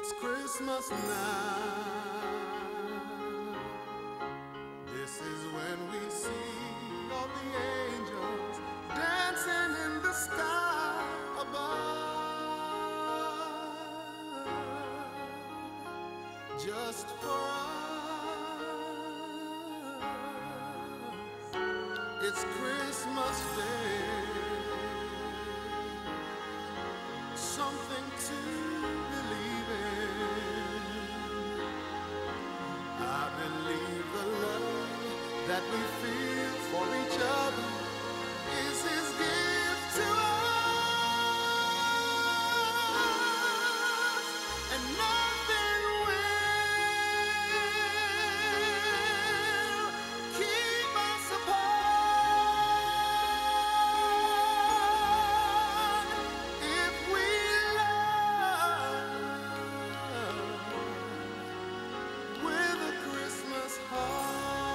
It's Christmas now. This is when we see all the angels dancing in the sky above, just for us. It's Christmas Day, something to believe in. I believe the love that we feel for each other is His gift to us, and nothing will keep us apart if we love with a Christmas heart.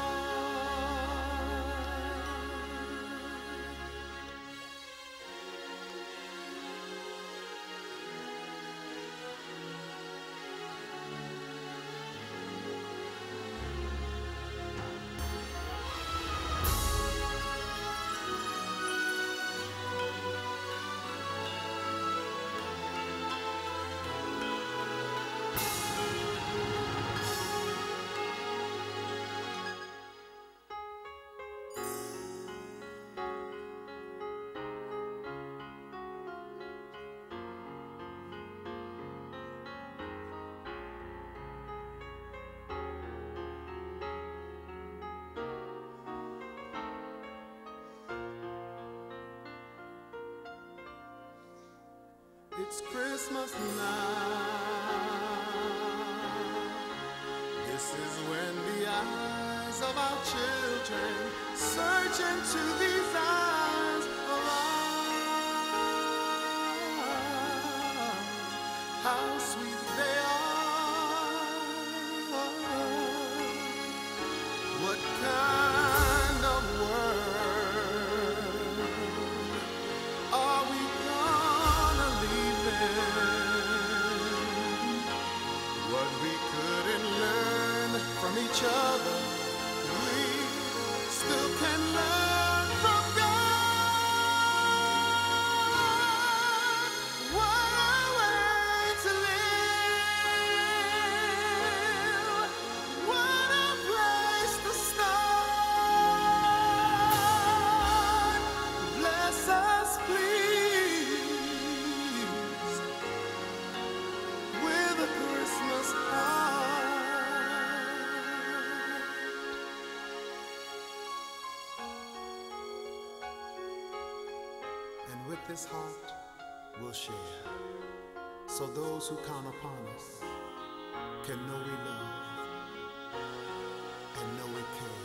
It's Christmas now. This is when the eyes of our children search into these eyes of ours. How sweet they are. What kind of world are we gonna leave in? What we couldn't learn from each other, we still can learn from God. What a way to live! What a place to start! Bless us, please, with a Christmas heart. And with this heart we'll share, so those who count upon us can know we love and know we care.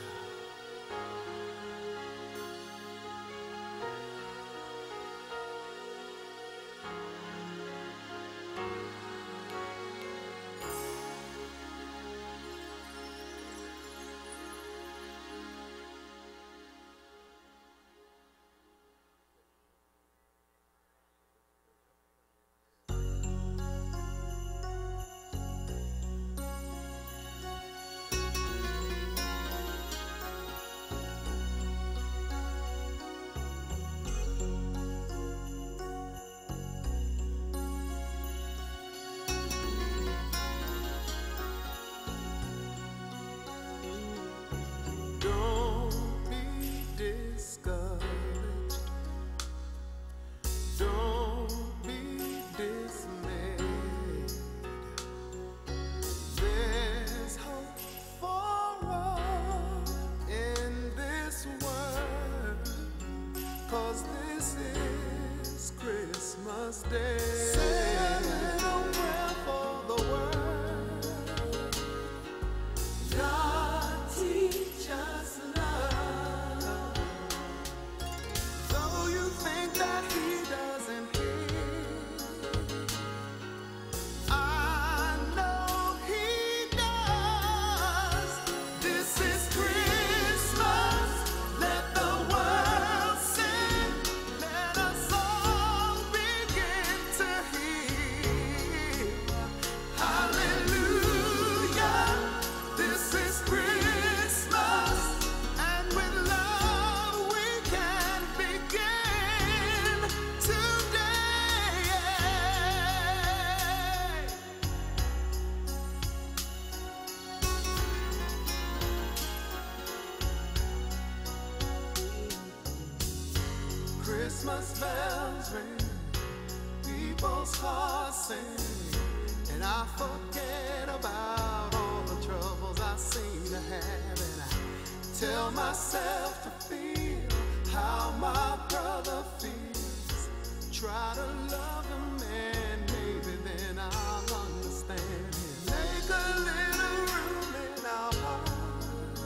sing, and I forget about all the troubles I seem to have, and I tell myself to feel how my brother feels. Try to love him, and maybe then I'll understand him. Make a little room in our hearts.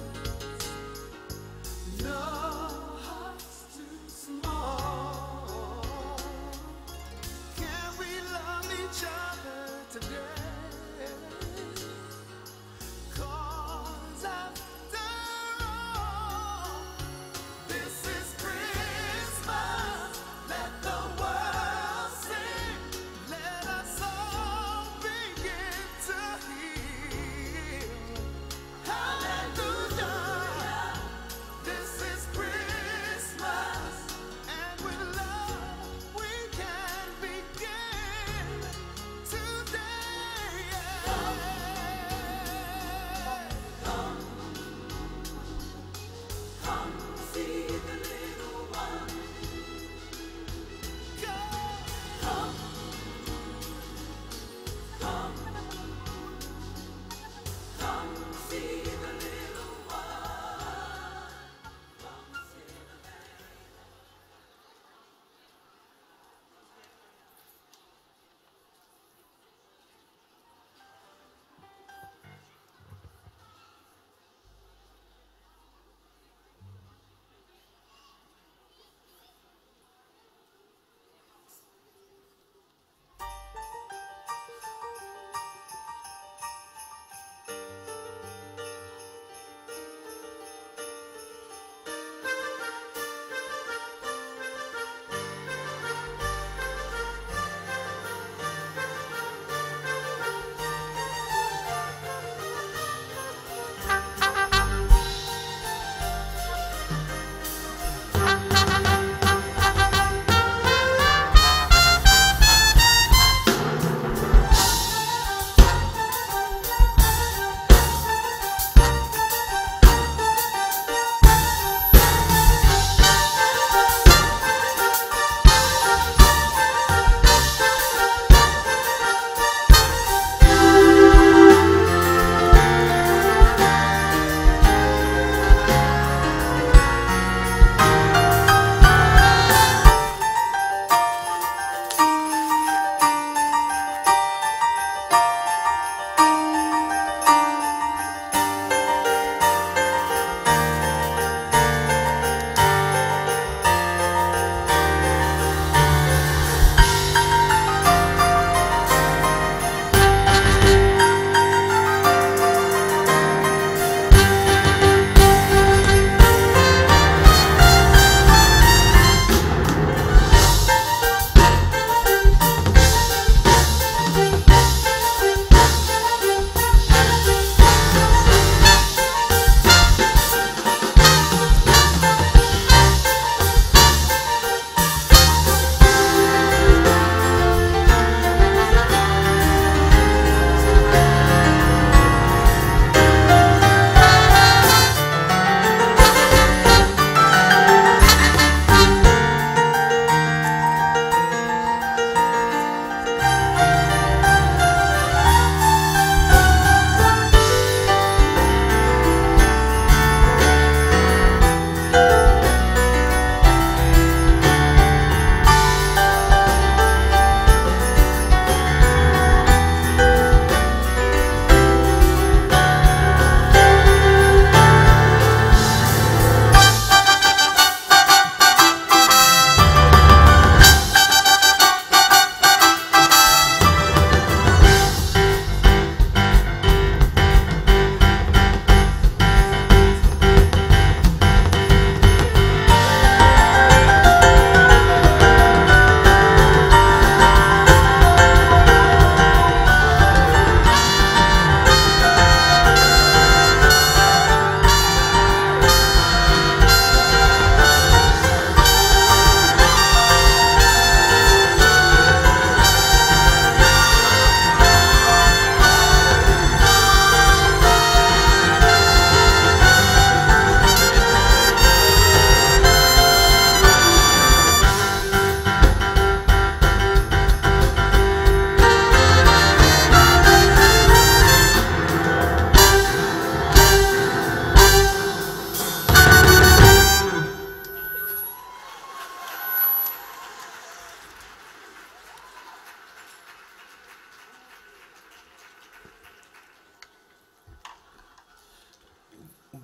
No heart's too small. Can we love each other today? 'Cause after all, this is Christmas. Let the world sing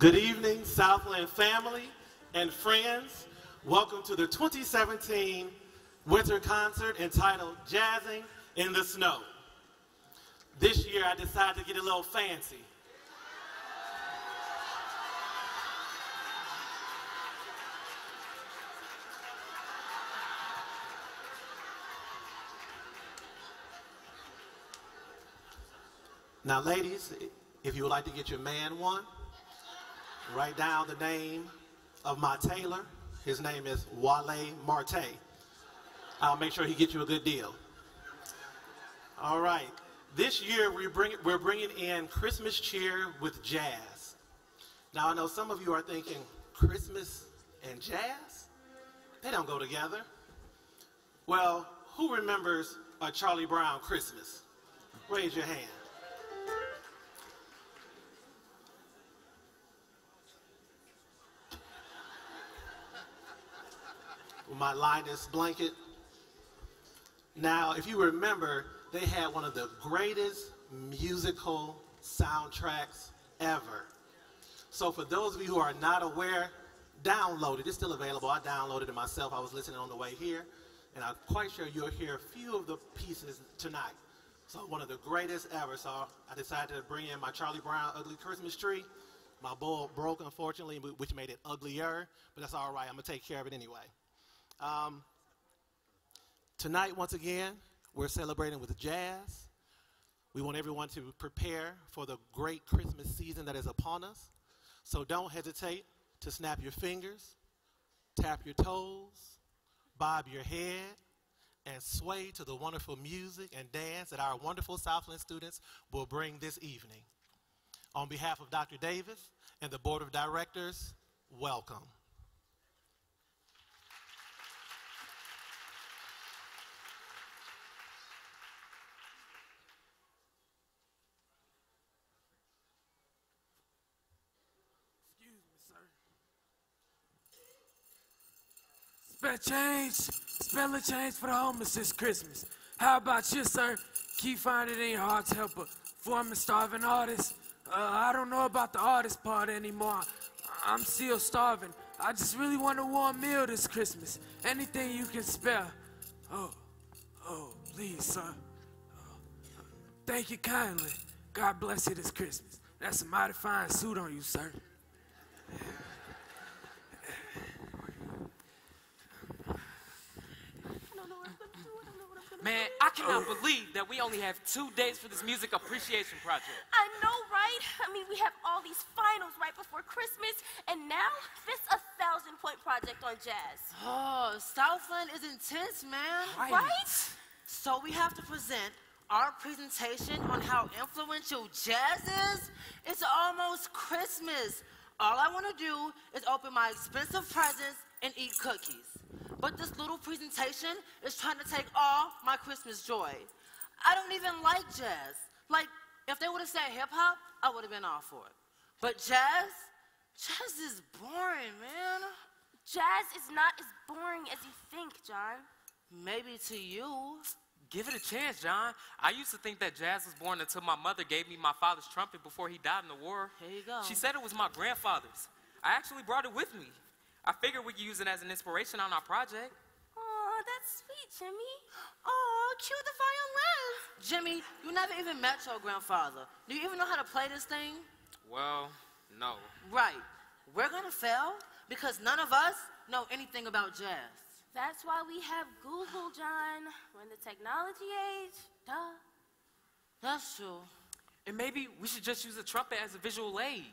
Good evening, Southland family and friends. Welcome to the 2017 winter concert entitled Jazzing in the Snow. This year I decided to get a little fancy. Now ladies, if you would like to get your man one, write down the name of my tailor. His name is Wale Marte. I'll make sure he gets you a good deal. All right. This year we're bringing in Christmas cheer with jazz. Now I know some of you are thinking, Christmas and jazz? They don't go together. Well, who remembers a Charlie Brown Christmas? Raise your hand. My Linus blanket. Now, if you remember, they had one of the greatest musical soundtracks ever. So for those of you who are not aware, download it. It's still available. I downloaded it myself. I was listening on the way here, and I'm quite sure you'll hear a few of the pieces tonight. So one of the greatest ever. So I decided to bring in my Charlie Brown ugly Christmas tree. My bulb broke, unfortunately, which made it uglier, but that's all right. I'm going to take care of it anyway. Tonight, once again, we're celebrating with jazz. We want everyone to prepare for the great Christmas season that is upon us. So don't hesitate to snap your fingers, tap your toes, bob your head, and sway to the wonderful music and dance that our wonderful Southland students will bring this evening. On behalf of Dr. Davis and the Board of Directors, welcome. Spell a change for the homeless this Christmas. How about you, sir? Keep finding it in your heart to help a former starving artist. I don't know about the artist part anymore. I'm still starving. I just really want a warm meal this Christmas. Anything you can spare. Oh, please, sir. Thank you kindly. God bless you this Christmas. That's a mighty fine suit on you, sir. Man, I cannot believe that we only have 2 days for this music appreciation project. I know, right? I mean, we have all these finals right before Christmas, and now this 1,000-point project on jazz. Oh, Southland is intense, man. Right? So we have to present our presentation on how influential jazz is. It's almost Christmas. All I want to do is open my expensive presents and eat cookies. But this little presentation is trying to take all my Christmas joy. I don't even like jazz. Like, if they would have said hip-hop, I would have been all for it. But jazz is boring, man. Jazz is not as boring as you think, John. Maybe to you. Give it a chance, John. I used to think that jazz was boring until my mother gave me my father's trumpet before he died in the war. Here you go. She said it was my grandfather's. I actually brought it with me. I figured we could use it as an inspiration on our project. Aw, that's sweet, Jimmy. Oh, cue the violin. Jimmy, you never even met your grandfather. Do you even know how to play this thing? Well, no. Right. We're gonna fail because none of us know anything about jazz. That's why we have Google, John. We're in the technology age. Duh. That's true. And maybe we should just use the trumpet as a visual aid.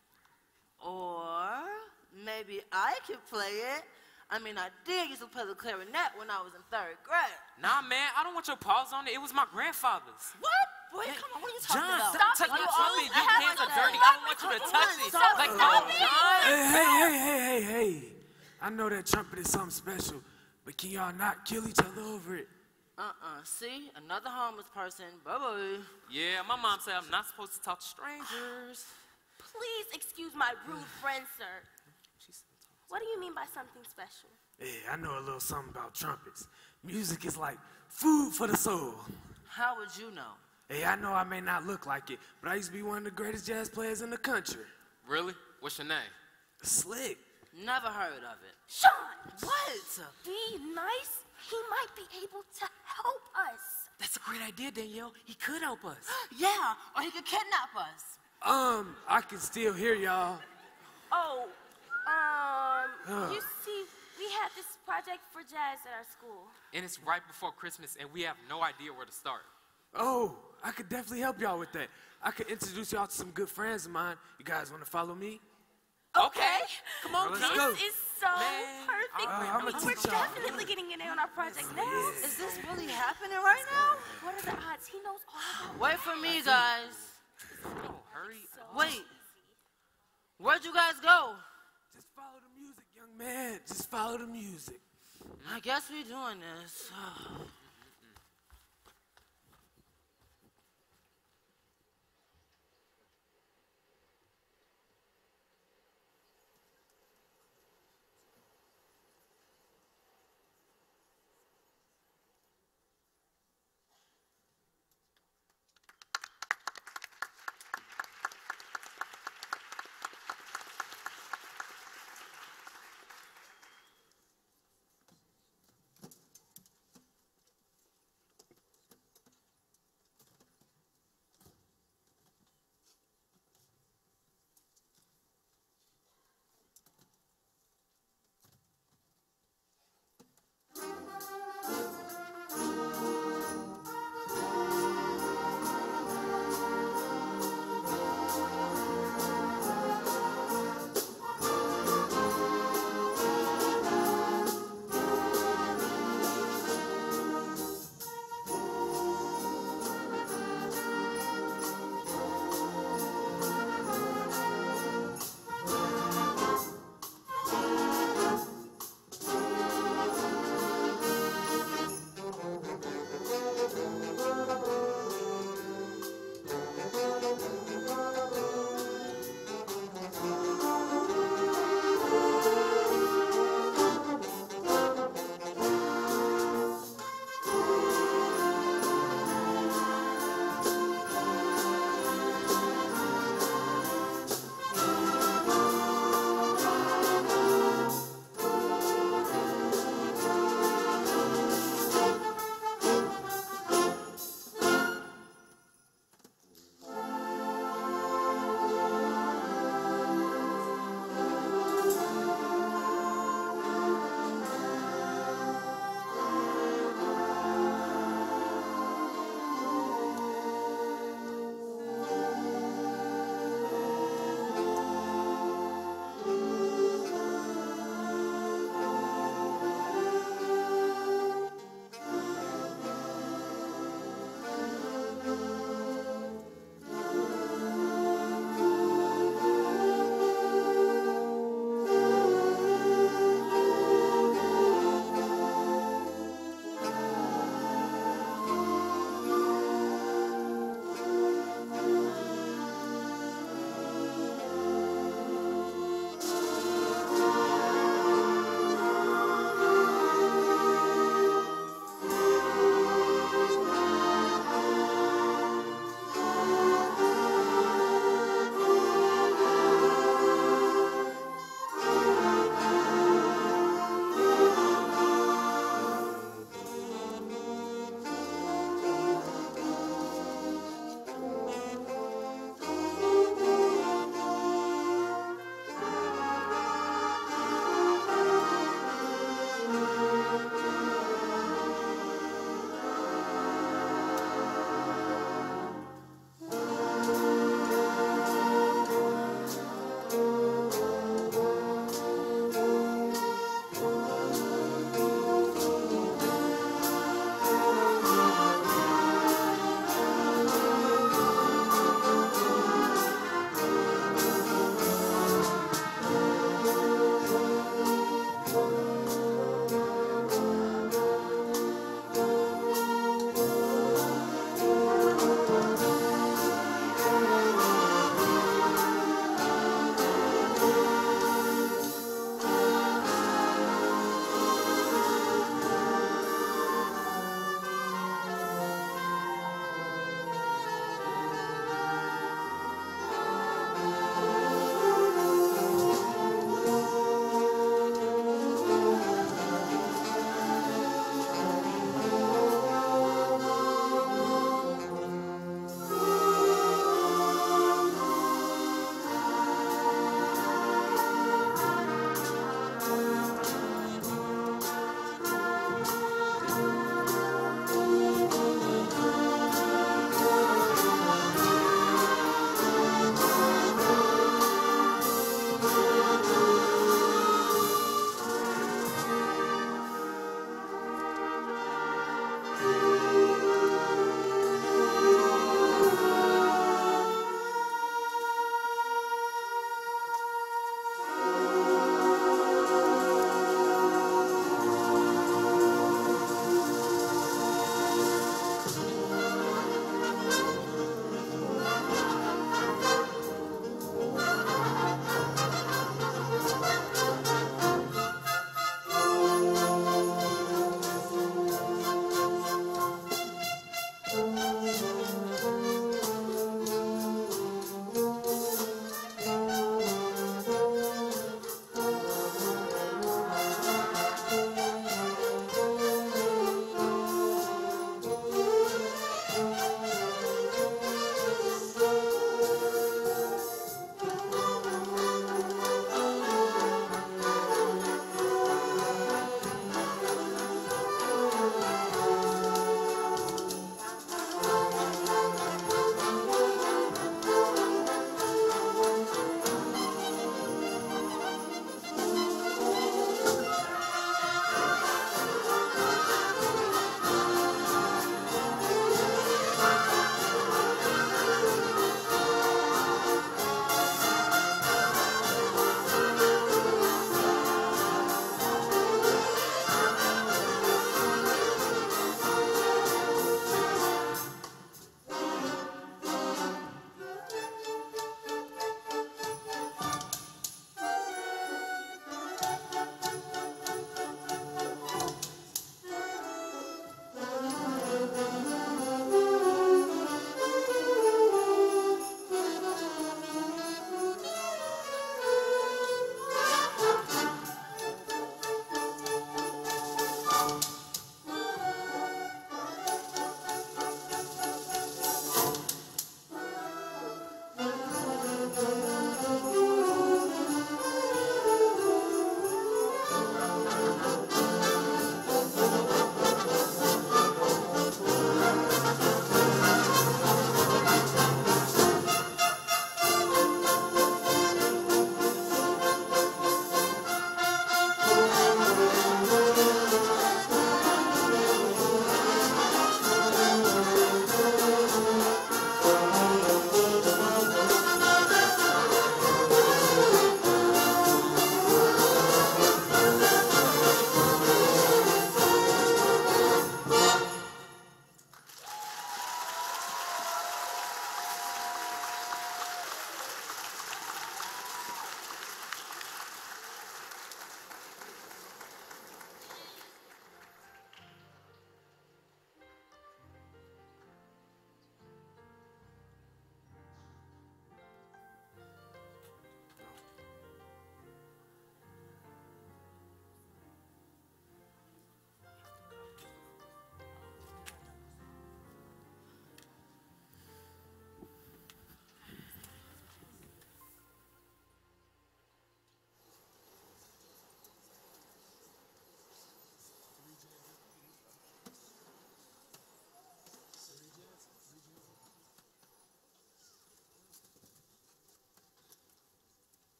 Or maybe I could play it. I mean, I did used to play the clarinet when I was in 3rd grade. Nah, man, I don't want your paws on it. It was my grandfather's. What? Boy, come on, what are you talking John, about? don't touch my trumpet. Your hands are dirty. I don't want you to touch it. Like, no, John. Hey. I know that trumpet is something special, but can y'all not kill each other over it? See? Another homeless person. Bye-bye. Yeah, my mom said I'm not supposed to talk to strangers. Please excuse my rude friend, sir. What do you mean by something special? Hey, I know a little something about trumpets. Music is like food for the soul. How would you know? Hey, I know I may not look like it, but I used to be one of the greatest jazz players in the country. Really? What's your name? Slick. Never heard of it. Sean, What? be nice. He might be able to help us. That's a great idea, Danielle. He could help us. Yeah, or he could kidnap us. I can still hear y'all. Oh, you see, we had this project for jazz at our school. And it's right before Christmas, and we have no idea where to start. Oh, I could definitely help y'all with that. I could introduce y'all to some good friends of mine. You guys want to follow me? Okay. Come on, Let's This go. is so perfect. I'ma We're teach y'all. definitely getting in on our project now. Is this really happening right now? What are the odds? He knows all about Wait for me, guys. No, hurry. Wait. Where'd you guys go? Just follow the music, young man. Just follow the music. I guess we're doing this.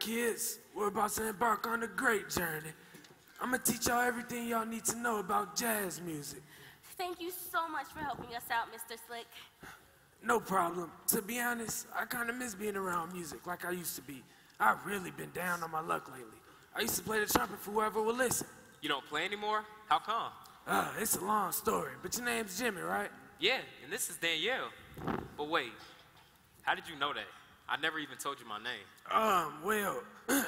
kids, we're about to embark on a great journey. I'm gonna teach y'all everything y'all need to know about jazz music. Thank you so much for helping us out, Mr. Slick. No problem. To be honest, I kind of miss being around music like I used to be. I've really been down on my luck lately. I used to play the trumpet for whoever would listen. You don't play anymore? How come? It's a long story, but your name's Jimmy, right? Yeah, and this is Danielle. But wait, how did you know that? I never even told you my name. Well,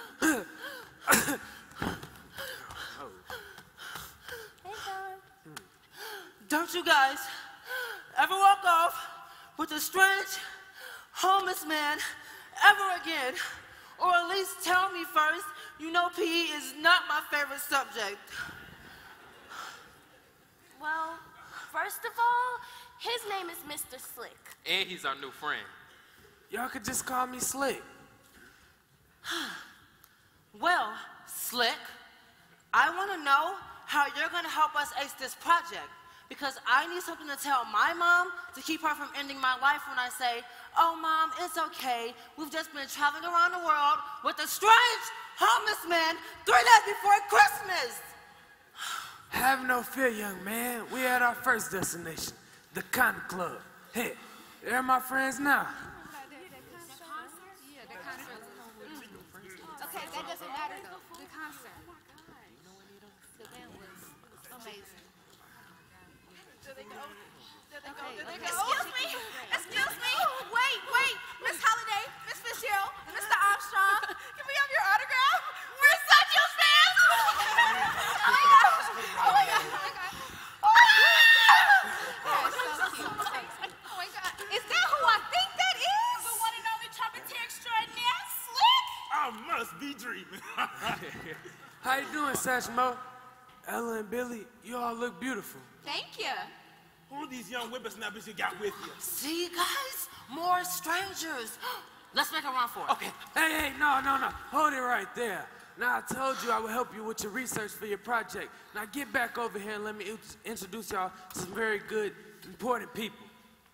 Hey, John. Don't you guys ever walk off with a strange, homeless man ever again. Or at least tell me first, you know PE is not my favorite subject. Well, first of all, his name is Mr. Slick. And he's our new friend. y'all could just call me Slick. Well, Slick, I want to know how you're going to help us ace this project. Because I need something to tell my mom to keep her from ending my life when I say, oh, Mom, it's okay. We've just been traveling around the world with a strange homeless man 3 days before Christmas. Have no fear, young man. We at our first destination, the Cotton Club. Hey, they're my friends now. Okay, that doesn't matter though. The concert. The band was amazing. Excuse me. Excuse me. Wait. Miss Holiday, Miss Fitzgerald, Mr. Armstrong. Can we have your autograph? We're such huge fans. Oh my gosh. Oh my god. That's so cute. Oh my God. Is that who I think that is? The one and only trumpeter extraordinaire, Slick. I must be dreaming. How you doing, Satchmo? Ella and Billy, you all look beautiful. Thank you. Who are these young whippersnappers you got with you? See, guys? More strangers. Let's make a run for it. Okay. Hey, no. Hold it right there. Now, I told you I would help you with your research for your project. Now, get back over here and let me introduce y'all to some very good, important people.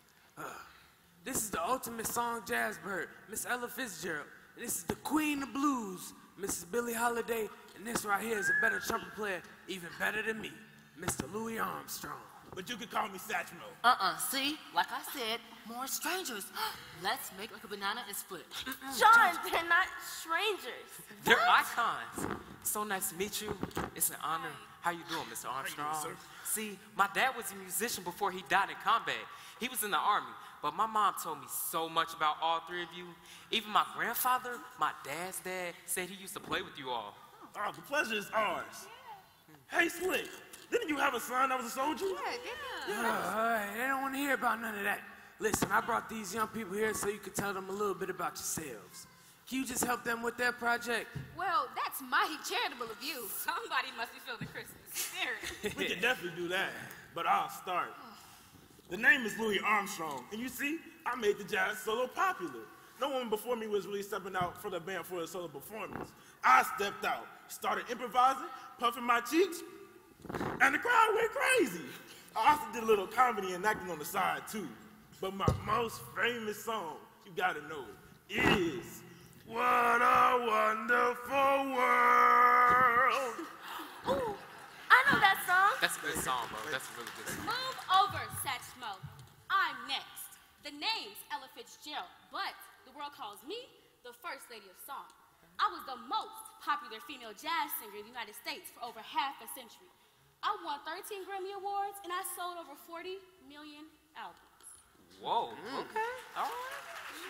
This is the ultimate song jazz bird, Miss Ella Fitzgerald. And this is the queen of blues, Mrs. Billie Holiday. And this right here is a better trumpet player, even better than me, Mr. Louis Armstrong. But you could call me Satchmo. See? Like I said, more strangers. Let's make like a banana and split. John, they're not strangers. They're icons. So nice to meet you. It's an honor. How you doing, Mr. Armstrong? sir? See, my dad was a musician before he died in combat. He was in the Army, but my mom told me so much about all three of you. Even my grandfather, my dad's dad, said he used to play with you all. Oh, the pleasure is ours. Hey, Slick, didn't you have a son that was a soldier? All right, they don't want to hear about none of that. Listen, I brought these young people here so you could tell them a little bit about yourselves. Can you just help them with their project? Well, that's mighty charitable of you. Somebody must be feeling the Christmas spirit. We can definitely do that, but I'll start. The name is Louis Armstrong, and you see, I made the jazz solo popular. No one before me was really stepping out for the band for a solo performance. I stepped out, started improvising, puffing my cheeks, and the crowd went crazy. I also did a little comedy and acting on the side too. But my most famous song, you gotta know it, is What a Wonderful World. Ooh, I know that song. That's a good song, bro. That's a really good song. Move over, Satchmo. I'm next. The name's Ella Fitzgerald, but the world calls me the First Lady of Song. I was the most popular female jazz singer in the United States for over half a century. I won 13 Grammy Awards, and I sold over 40 million albums. Whoa. Okay. All right.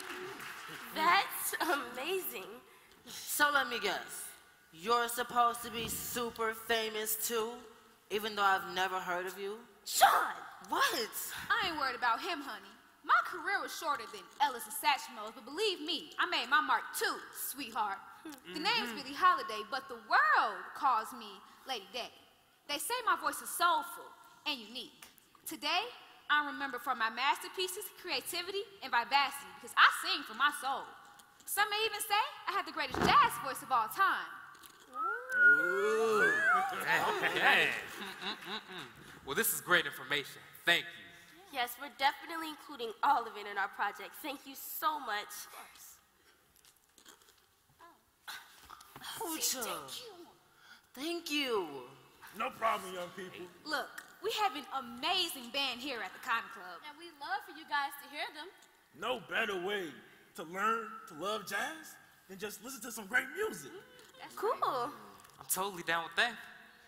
That's amazing. So let me guess. You're supposed to be super famous too, even though I've never heard of you? John! What? I ain't worried about him, honey. My career was shorter than Ellis and Satchmo's, but believe me, I made my mark too, sweetheart. The name's Billie Holiday, but the world calls me Lady Day. They say my voice is soulful and unique. Today, I'm remembered for my masterpieces, creativity, and vivacity because I sing from my soul. Some may even say I have the greatest jazz voice of all time. Okay. Well, this is great information. Thank you. Yes, we're definitely including all of it in our project. Thank you so much. Hoocha. Thank you. Thank you. No problem, young people. Look, we have an amazing band here at the Cotton Club. And we'd love for you guys to hear them. No better way to learn to love jazz than just listen to some great music. That's cool. I'm totally down with that.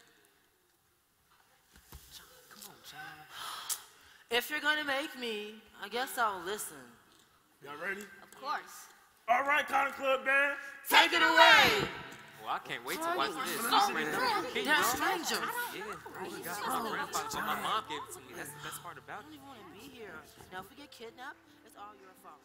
Come on, John. If you're gonna make me, I guess I'll listen. Y'all ready? Of course. All right, Cotton Club band. Take it away! Well, I can't wait to watch this. Sorry. I'm ready. Can you They're roll? strangers. Yeah, I only got my grandfather, but my mom gave it to me. That's the best part about I don't it. even want to be here. Now, if we get kidnapped, it's all your fault.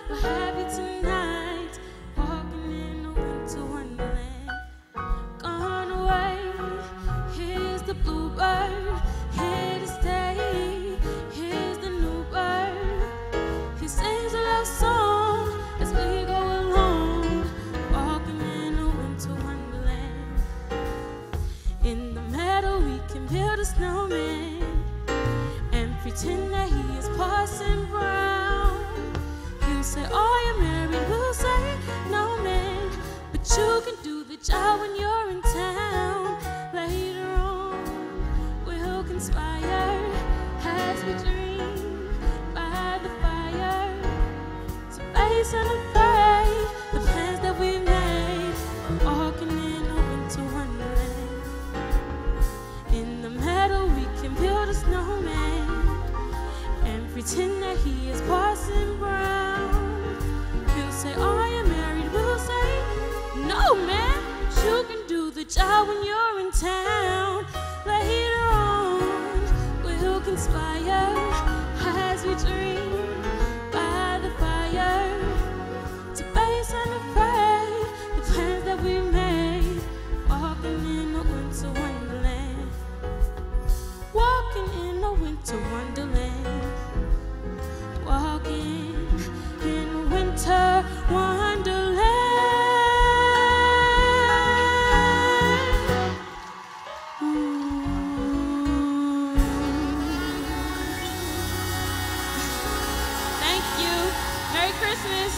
we're happy tonight, walking in a winter wonderland. Gone away, here's the bluebird, here to stay, here's the new bird. He sings a love song as we go along, walking in a winter wonderland. In the meadow we can build a snowman and pretend that he is Parson Brown. He'll say, "Are you married?" We'll say, "No, man, but you can do the job when you're in town." Later on, we'll conspire as we dream by the fire to face unafraid the plans that we made, walking in a winter wonderland. In the meadow we can build a snowman and pretend that he is Parson Brown. He'll say, "Are you married?" We'll say, "No, man, but you can do the job when you're in town." Later on, we'll conspire as we dream by the fire to face unafraid the plans that we made, walking in a winter wonderland. Walking in a winter wonderland. Walking in a winter wonderland. Thank you. Merry Christmas.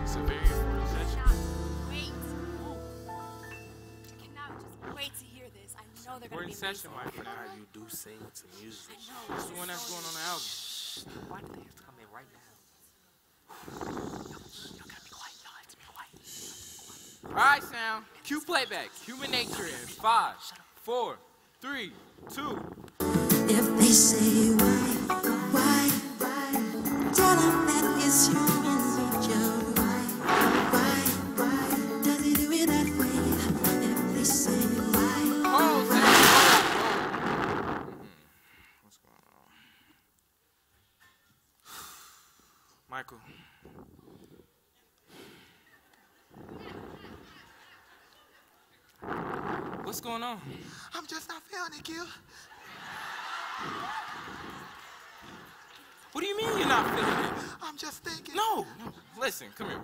It's a very important session. Wait. I cannot just wait to hear this. I know they're going to be Important session, amazing. Michael. Now you do sing to music. It's the one that's going on the album. Why do they have to come in right now? Y'all gotta be quiet. Y'all have to be quiet. All right, sound. Cue playback. Human nature in 5, 4, 3, 2. If they say why, tell them that it's human nature. Why does he do it that way? If they say why. Hold, sound. What's going on? Michael. What's going on? I'm just not feeling it, Q. What do you mean you're not feeling it? I'm just thinking. No. Listen, come here.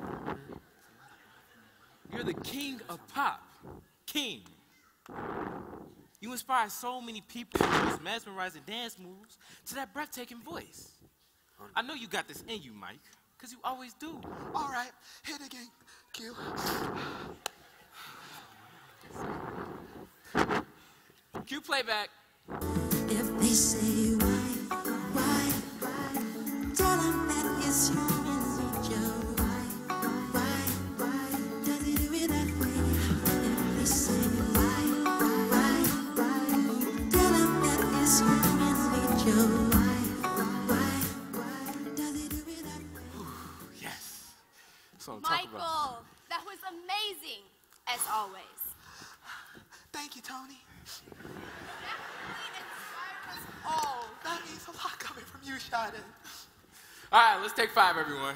You're the king of pop. King. You inspire so many people with those mesmerizing dance moves to that breathtaking voice. I know you got this in you, Mike, because you always do. All right, hit again, Q. Cue playback. If they say why, tell them that it's human nature. Why does he do it that way? If they say why, tell them that it's human nature. Why does he do it that way? Yes. That's what I'm talking about. Michael, that was amazing, as always. Thank you, Tony. That really inspired us all. That means a lot coming from you, Sade. All right, let's take 5, everyone.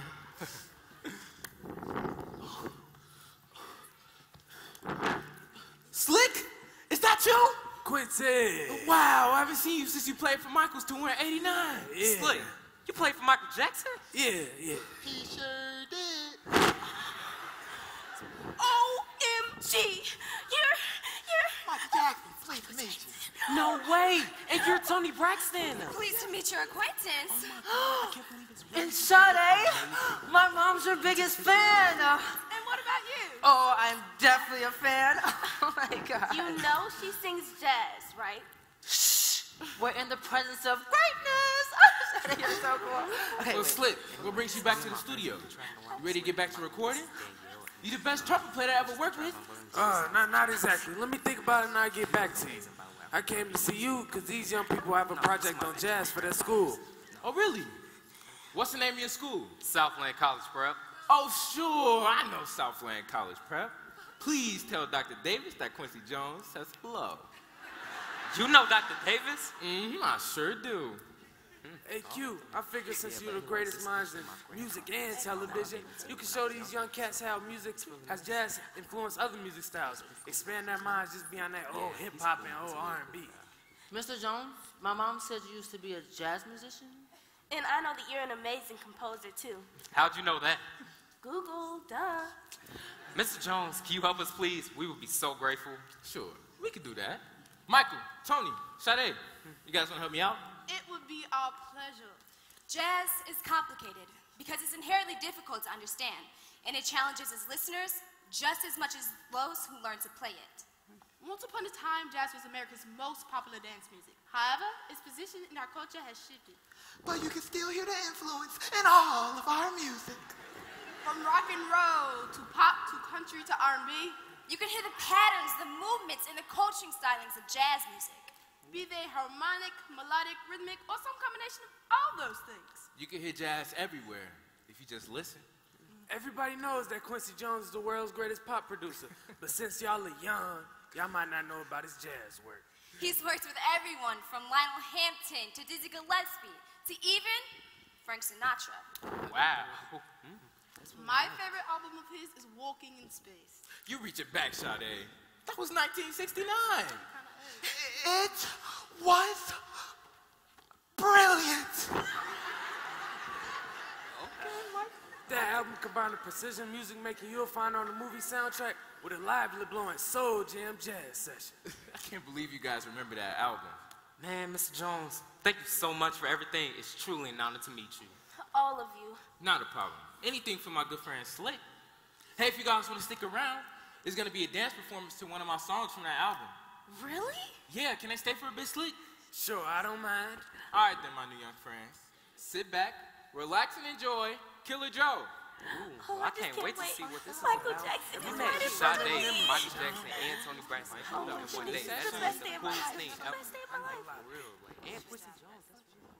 Slick? Is that you? Quincy. Wow, I haven't seen you since you played for Michael's tour in '89. Yeah. Slick, you played for Michael Jackson? Yeah. He sure did. OMG! You're Michael Jackson, pleased to meet you. No way! And you're Tony Braxton! pleased to meet your acquaintance. And Sade, my mom's your biggest fan. And what about you? Oh, I'm definitely a fan. Oh my God. You know she sings jazz, right? We're in the presence of greatness. Sade, you're so cool. Okay, So, wait. Slick, what brings you back to the studio? You ready to get back to recording? You the best trumpet player I ever worked with. Not exactly. Let me think about it and I'll get back to you. I came to see you because these young people have a project on jazz for their school. Oh, really? What's the name of your school? Southland College Prep. Oh, sure. I know Southland College Prep. Please tell Dr. Davis that Quincy Jones says hello. You know Dr. Davis? I sure do. Hey, Q, I figure since you're the greatest minds in music and television, you can show these young cats how music has jazz influenced other music styles. Expand their minds just beyond that old hip-hop and old R&B. Mr. Jones, my mom said you used to be a jazz musician. And I know that you're an amazing composer, too. How'd you know that? Google, duh. Mr. Jones, can you help us, please? We would be so grateful. Sure, we could do that. Michael, Tony, Sade, you guys want to help me out? It would be our pleasure. Jazz is complicated because it's inherently difficult to understand, and it challenges its listeners just as much as those who learn to play it. Once upon a time, jazz was America's most popular dance music. However, its position in our culture has shifted. But you can still hear the influence in all of our music. From rock and roll to pop to country to R&B, You can hear the patterns, the movements, and the coaching stylings of jazz music. be they harmonic, melodic, rhythmic, or some combination of all those things. You can hear jazz everywhere if you just listen. Everybody knows that Quincy Jones is the world's greatest pop producer, but since y'all are young, y'all might not know about his jazz work. He's worked with everyone from Lionel Hampton to Dizzy Gillespie to even Frank Sinatra. Wow. My favorite album of his is Walking in Space. You reach it back, Sade. That was 1969. It was brilliant. That album combined the precision music making you'll find on the movie soundtrack with a lively blowing soul jam jazz session. I can't believe you guys remember that album. Man, Mr. Jones, thank you so much for everything. It's truly an honor to meet you. all of you. Not a problem. Anything for my good friend Slick. Hey, if you guys want to stick around, there's going to be a dance performance to one of my songs from that album. Really? Yeah, can I stay for a bit, Slick? Sure, I don't mind. All right then, my new young friends. Sit back, relax, and enjoy Killer Joe. Ooh, I can't wait to see what this is Michael about. Jackson We is met right in front of Sade, me. Michael Jackson, and Tony Braxton showed up in one day. It's That's the best day the of my coolest life. thing It's the ever. best day of my life. For real, like, and Quincy Jones, that's beautiful.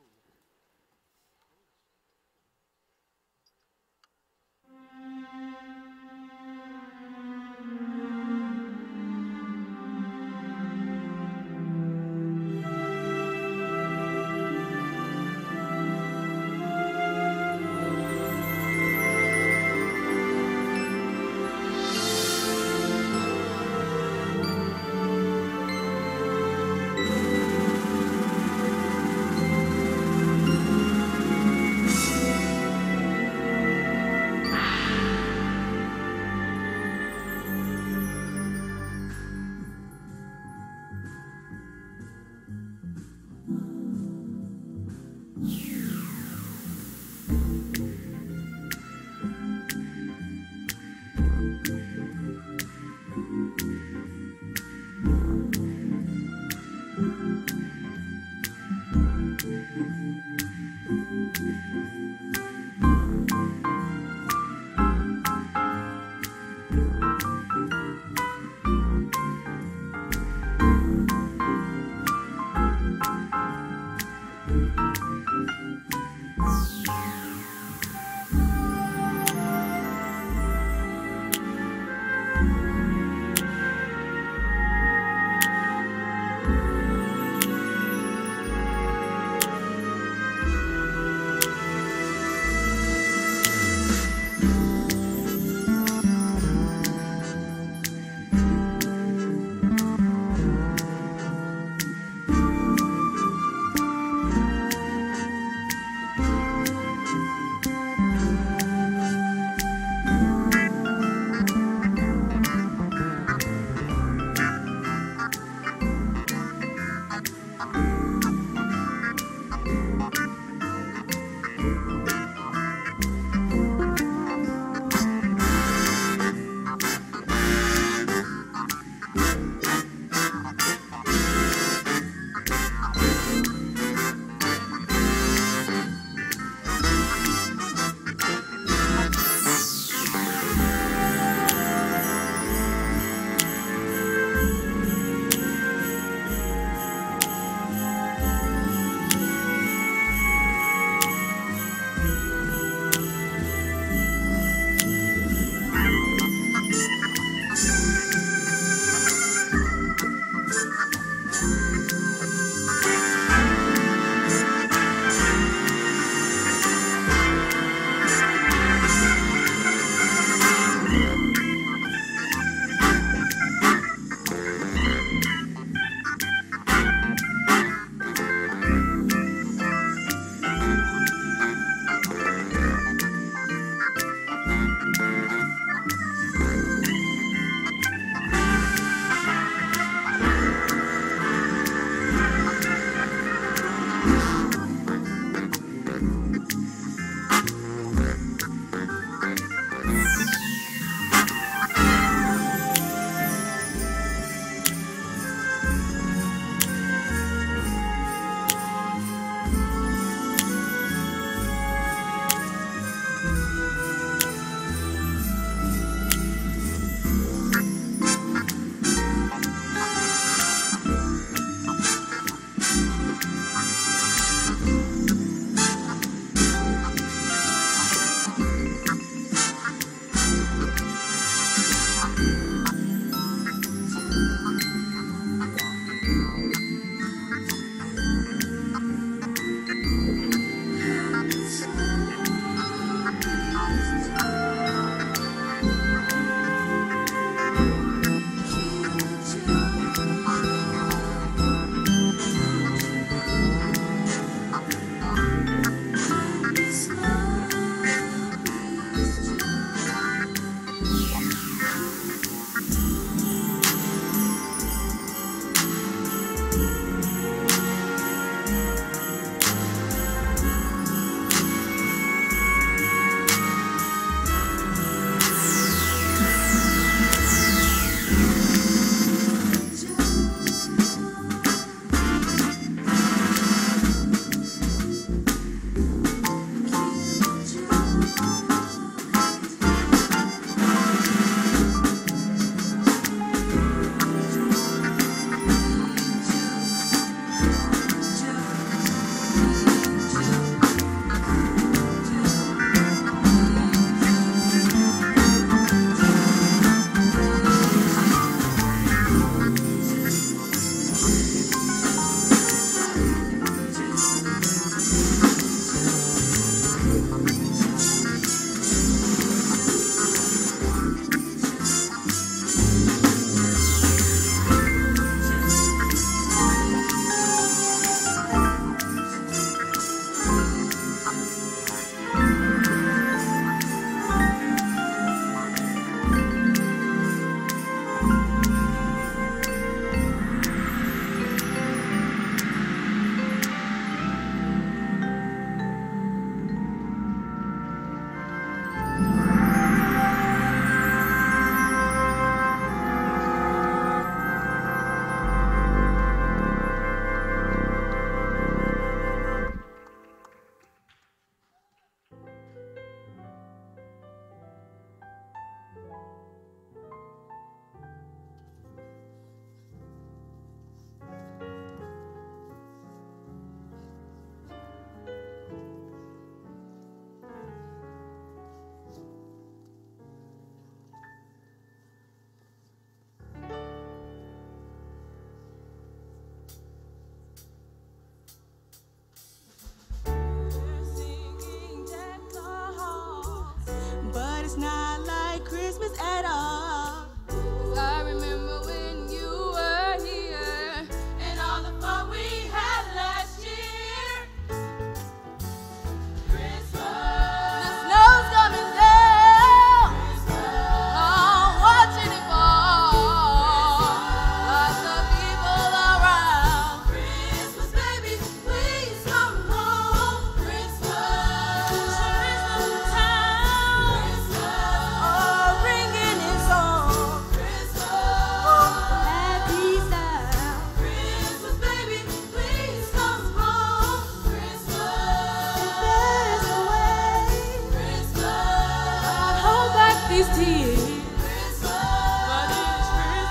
these tears. But it's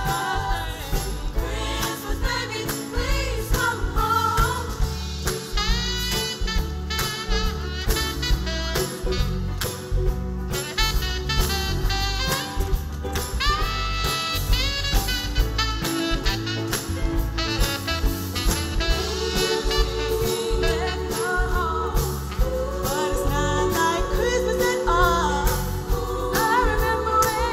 Christmas Day. Christmas, baby, please come home. But it's not like Christmas at all. I remember when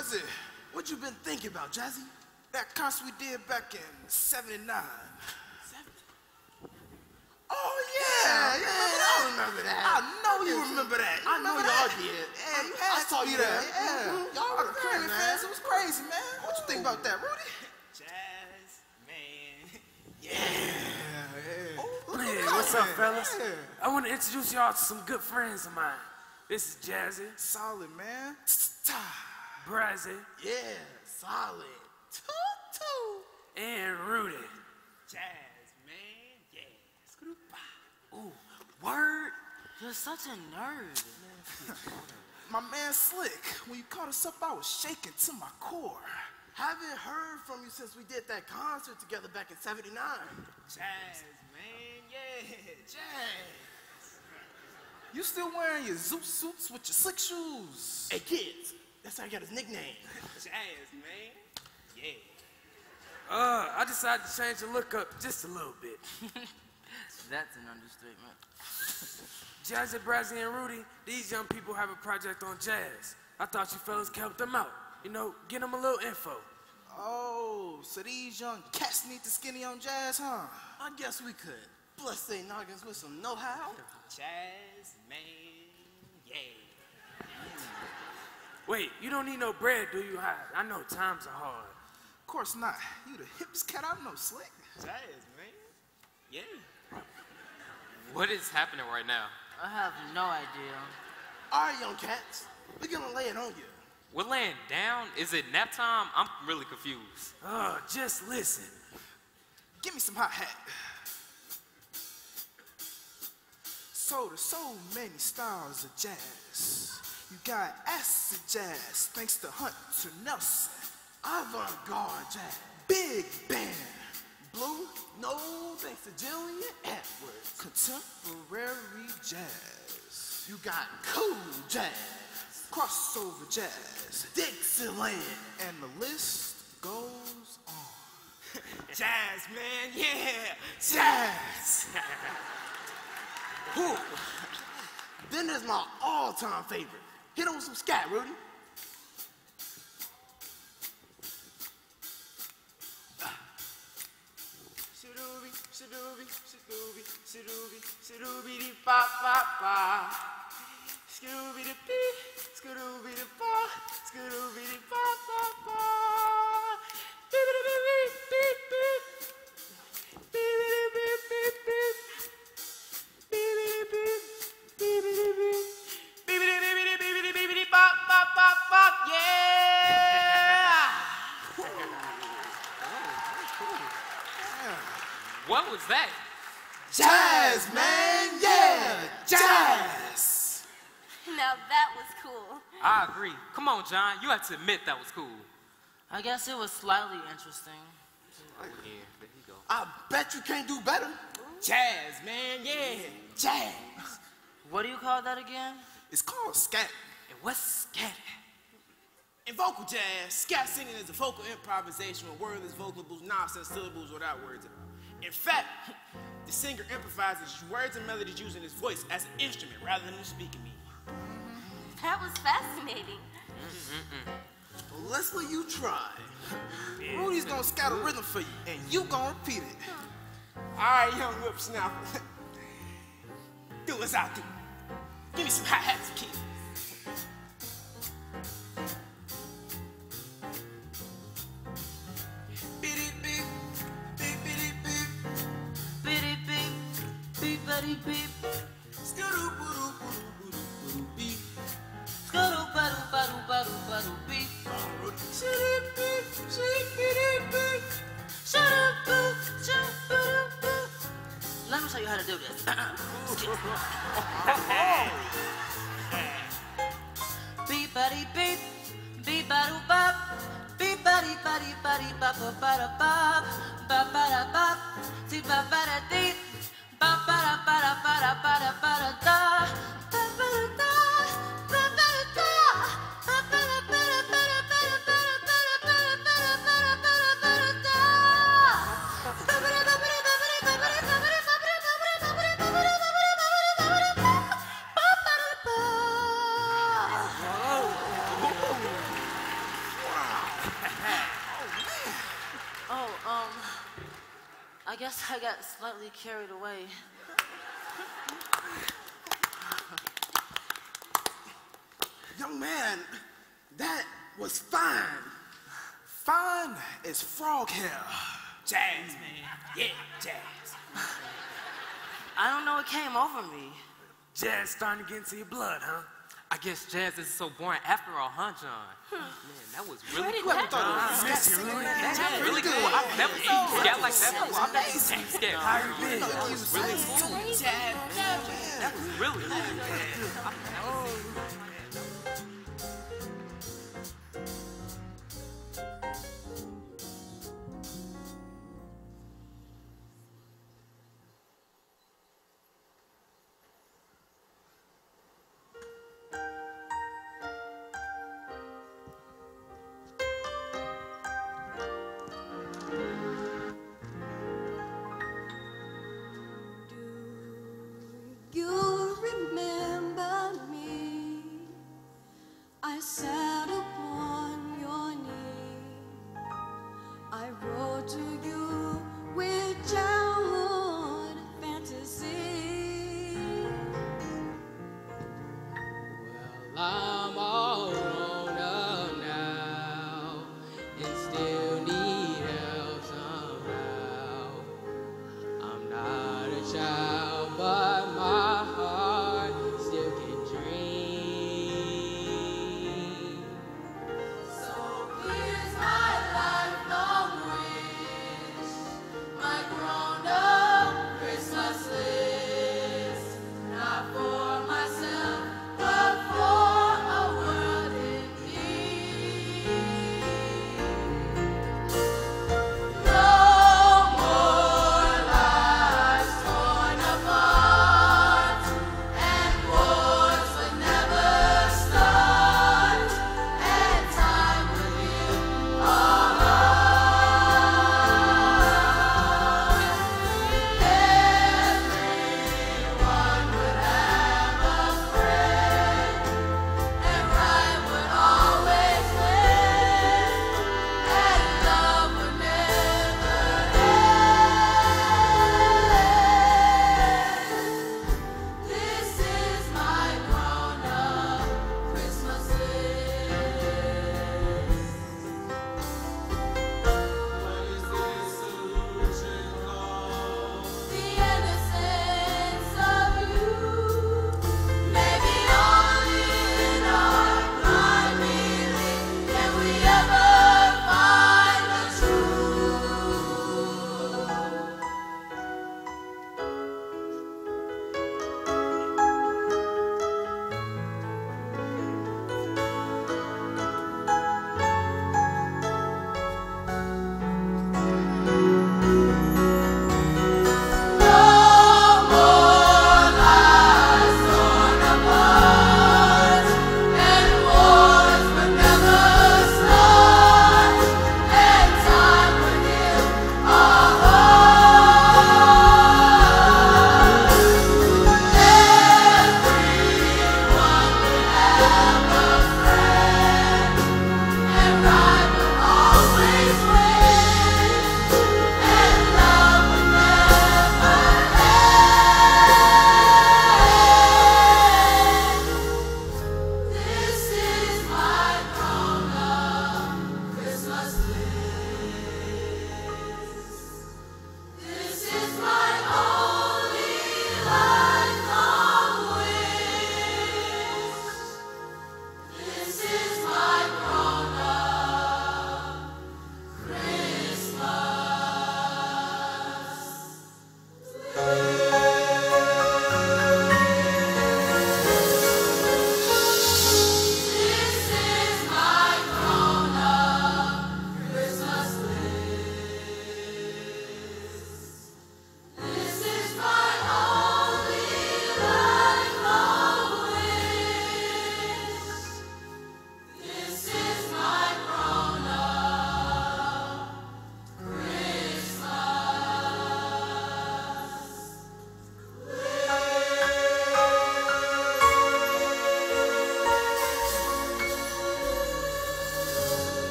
Jazzy, what you been thinking about, Jazzy? That concert we did back in '79. Oh, yeah. I remember that. I know you remember that. I know y'all did. Yeah, you had to be there. Yeah. Y'all were the Kramer fans. It was crazy, man. What you think about that, Rudy? Jazz, man. Hey, what's up, fellas? I want to introduce y'all to some good friends of mine. This is Jazzy. Solid, man. Brazzy. Yeah, solid. And Rudy. Jazz, man. Yeah. Ooh, word. You're such a nerd. My man Slick, when you called us up, I was shaking to my core. Haven't heard from you since we did that concert together back in '79. Jazz, man. Yeah. Jazz. You still wearing your zoot suits with your slick shoes? Hey, kids, that's how he got his nickname. Jazz, man. Yeah. I decided to change the look up just a little bit. That's an understatement. Jazzy, Brazzy, and Rudy, these young people have a project on jazz. I thought you fellas could help them out. You know, get them a little info. Oh, so these young cats need the skinny on jazz, huh? I guess we could. Bless they noggins with some know-how. Jazz, man. Yeah. Wait, you don't need no bread, do you, Hyde? I know times are hard. Of course not. You the hippest cat I know, Slick. Jazz, man. Yeah. What is happening right now? I have no idea. All right, young cats. We're gonna lay it on you. We're laying down? Is it nap time? I'm really confused. Just listen. Give me some hot hat. So there's so many styles of jazz. You got acid jazz, thanks to Hunter Nelson. Avant-garde jazz, big band. Blue, no, thanks to Jillian Edwards. Contemporary jazz. You got cool jazz, crossover jazz, Dixieland, and the list goes on. Jazz, man. Yeah. Jazz. Whew. Then there's my all-time favorite. Hit on some scat, Rudy. Shadooby, shadooby, shadooby, shadooby, dee ba ba ba. Scooby dee bee, scooby dee ba, scooby dee ba ba ba. Beep beep beep beep beep. Beep beep beep beep beep. Beep beep beep beep beep beep. Beep beep beep beep beep beep ba ba ba ba. Yeah. What was that? Jazz, man, yeah, jazz. Now that was cool. I agree. Come on, John. You have to admit that was cool. I guess it was slightly interesting. Oh, yeah. There you go. I bet you can't do better. Jazz, man, yeah. Jazz. What do you call that again? It's called scat. And what's scat? In vocal jazz, scat singing is a vocal improvisation with wordless vocables, nonsense syllables without words. In fact, the singer improvises words and melodies using his voice as an instrument rather than speaking me. That was fascinating. Well, let's let you try. Rudy's gonna scat a rhythm for you, and you gonna repeat it. All right, young whippersnapper. Do as I do. Give me some hi-hats, kid. Beep beep, skadoo boo boo boo beep, skadoo badu badu badu badu beep, shadoo beep, shadoo beep, shadoo boo, shadoo boo. Let me show you how to do this. Beep buddy beep, beep badu bop, beep buddy buddy buddy bop bada bop, bop bada bop, dee bop bada dee. Ba ba da ba da ba da ba da ba da da. Ba ba da da. Ba ba da da. Ba ba da ba da ba da ba da ba da ba da ba da ba da ba da ba da da. Ba ba da ba ba da ba da ba da ba da ba da ba da ba da ba da ba da ba da ba da ba da ba da ba da ba da ba da ba da ba. I guess I got slightly carried away. Young man, that was fine. Fine as frog hair. Jazz, man. Yeah, jazz. I don't know what came over me. Jazz starting to get into your blood, huh? I guess jazz isn't so boring after all, huh, John? Man, that was really did good. that go? Miss you, really? That's really good. I've never seen a scat like that before. I've never seen a scat. How you been? That was really smooth. That was really good. You remember me?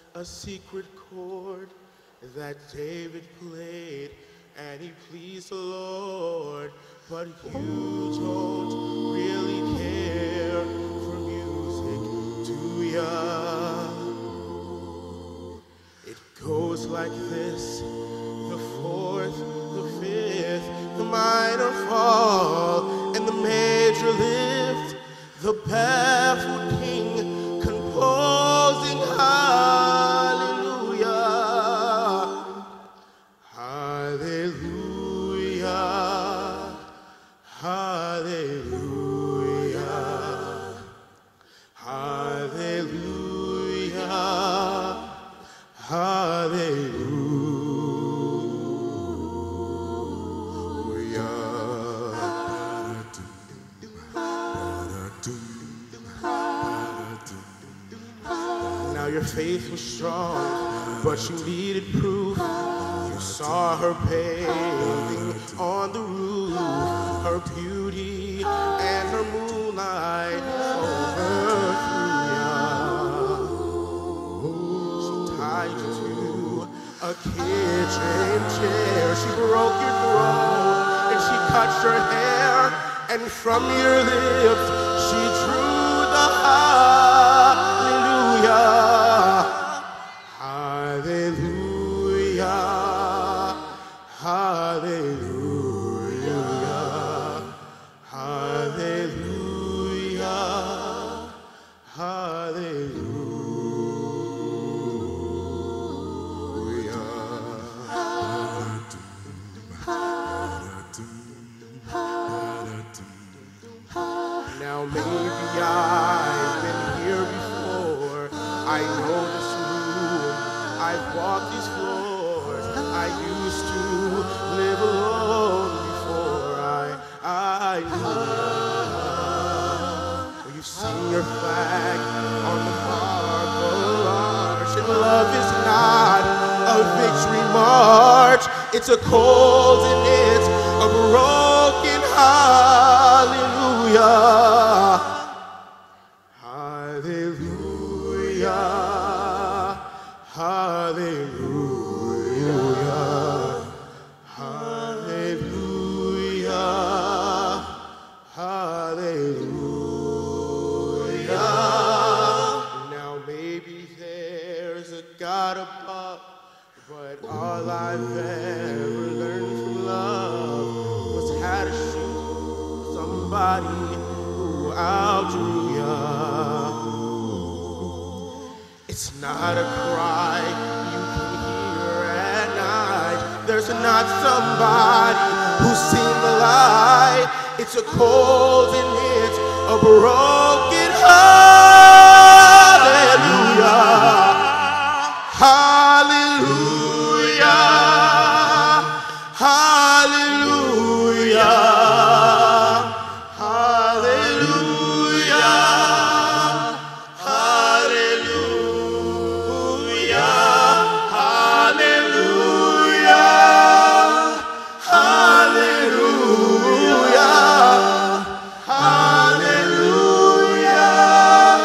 a secret chord that David played, and he pleased the Lord. But you don't really care for music, do ya? It goes like this: the fourth, the fifth, the minor fall, and the major lift, the baffled king composing hallelujah, hallelujah, hallelujah, hallelujah, hallelujah. Now your faith was strong, but you needed proof. You saw her bathing on the roof, her beauty and her moonlight overthrew ya. She tied you to a kitchen chair. She broke your throat and she cut your hair, and from your lips she drew the hallelujah, hallelujah, hallelujah, hallelujah, hallelujah. Now maybe I've been here before. I know this room. I've walked these floors. I used to live alone before I knew you. You've seen your flag on the marble arch, and love is not a victory march. It's a cold and it's a broken hallelujah. Hallelujah, hallelujah, hallelujah, hallelujah. Now maybe there's a God above, but all I've ever learned from love was how to shoot somebody who outdrew ya. It's not a cry you can hear at night. There's not somebody who's seen the light. It's a cold and it's a broken hallelujah, hallelujah, hallelujah, hallelujah, hallelujah, hallelujah, hallelujah, hallelujah.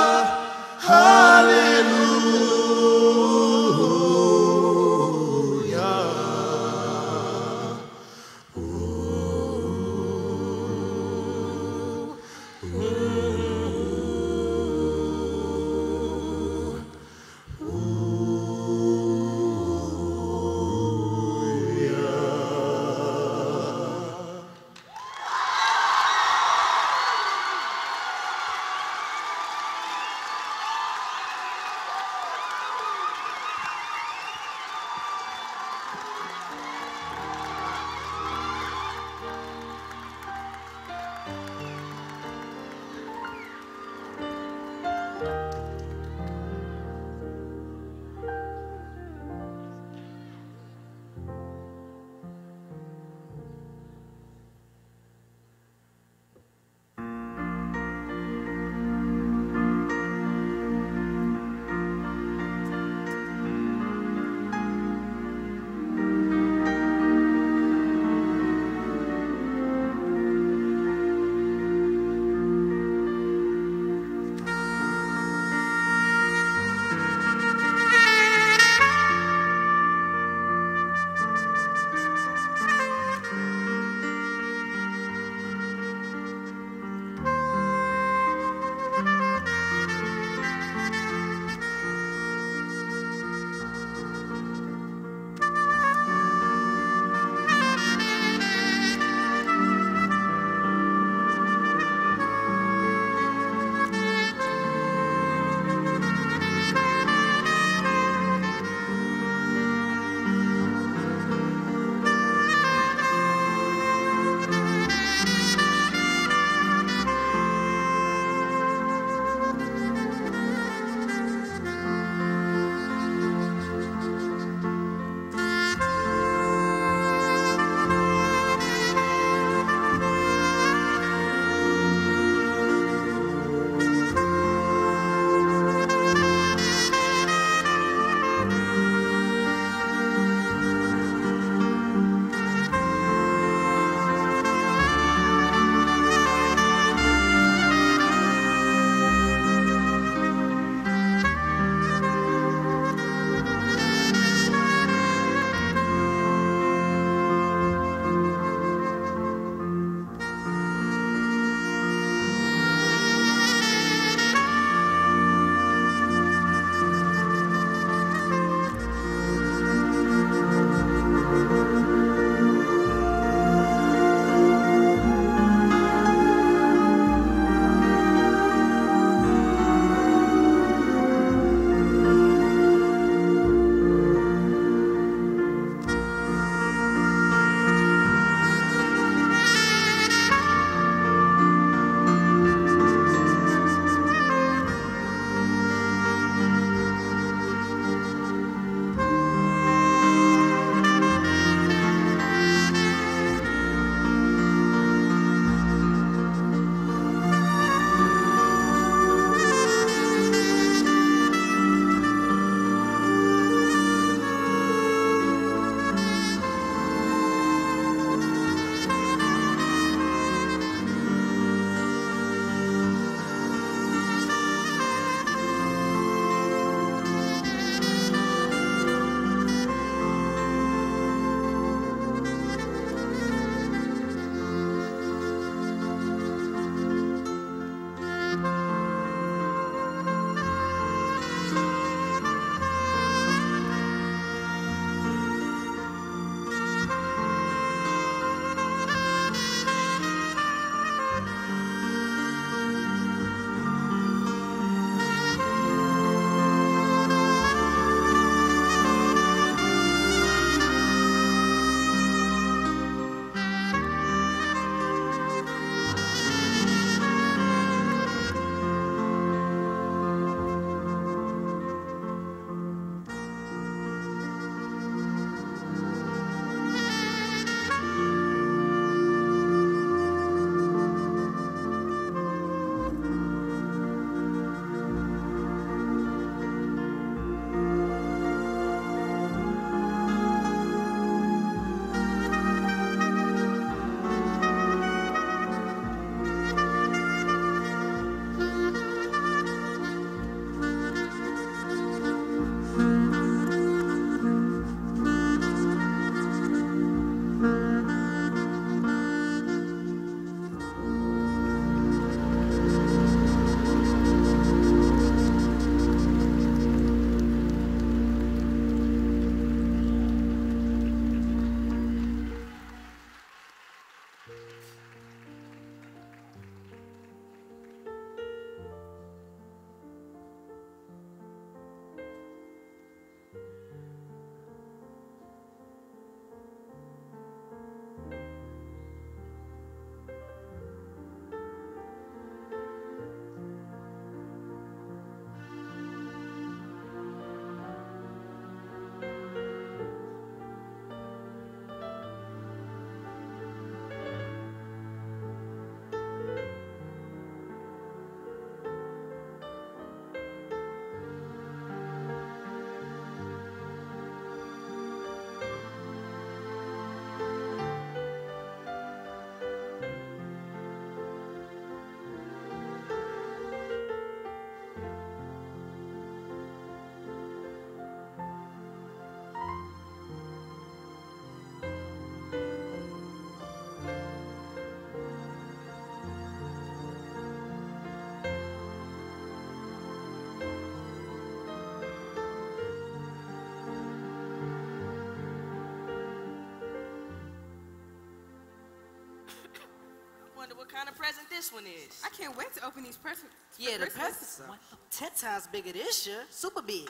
wonder what kind of present this one is. I can't wait to open these presents. Yeah, the Christmas. presents are 10 times bigger this year. Super big.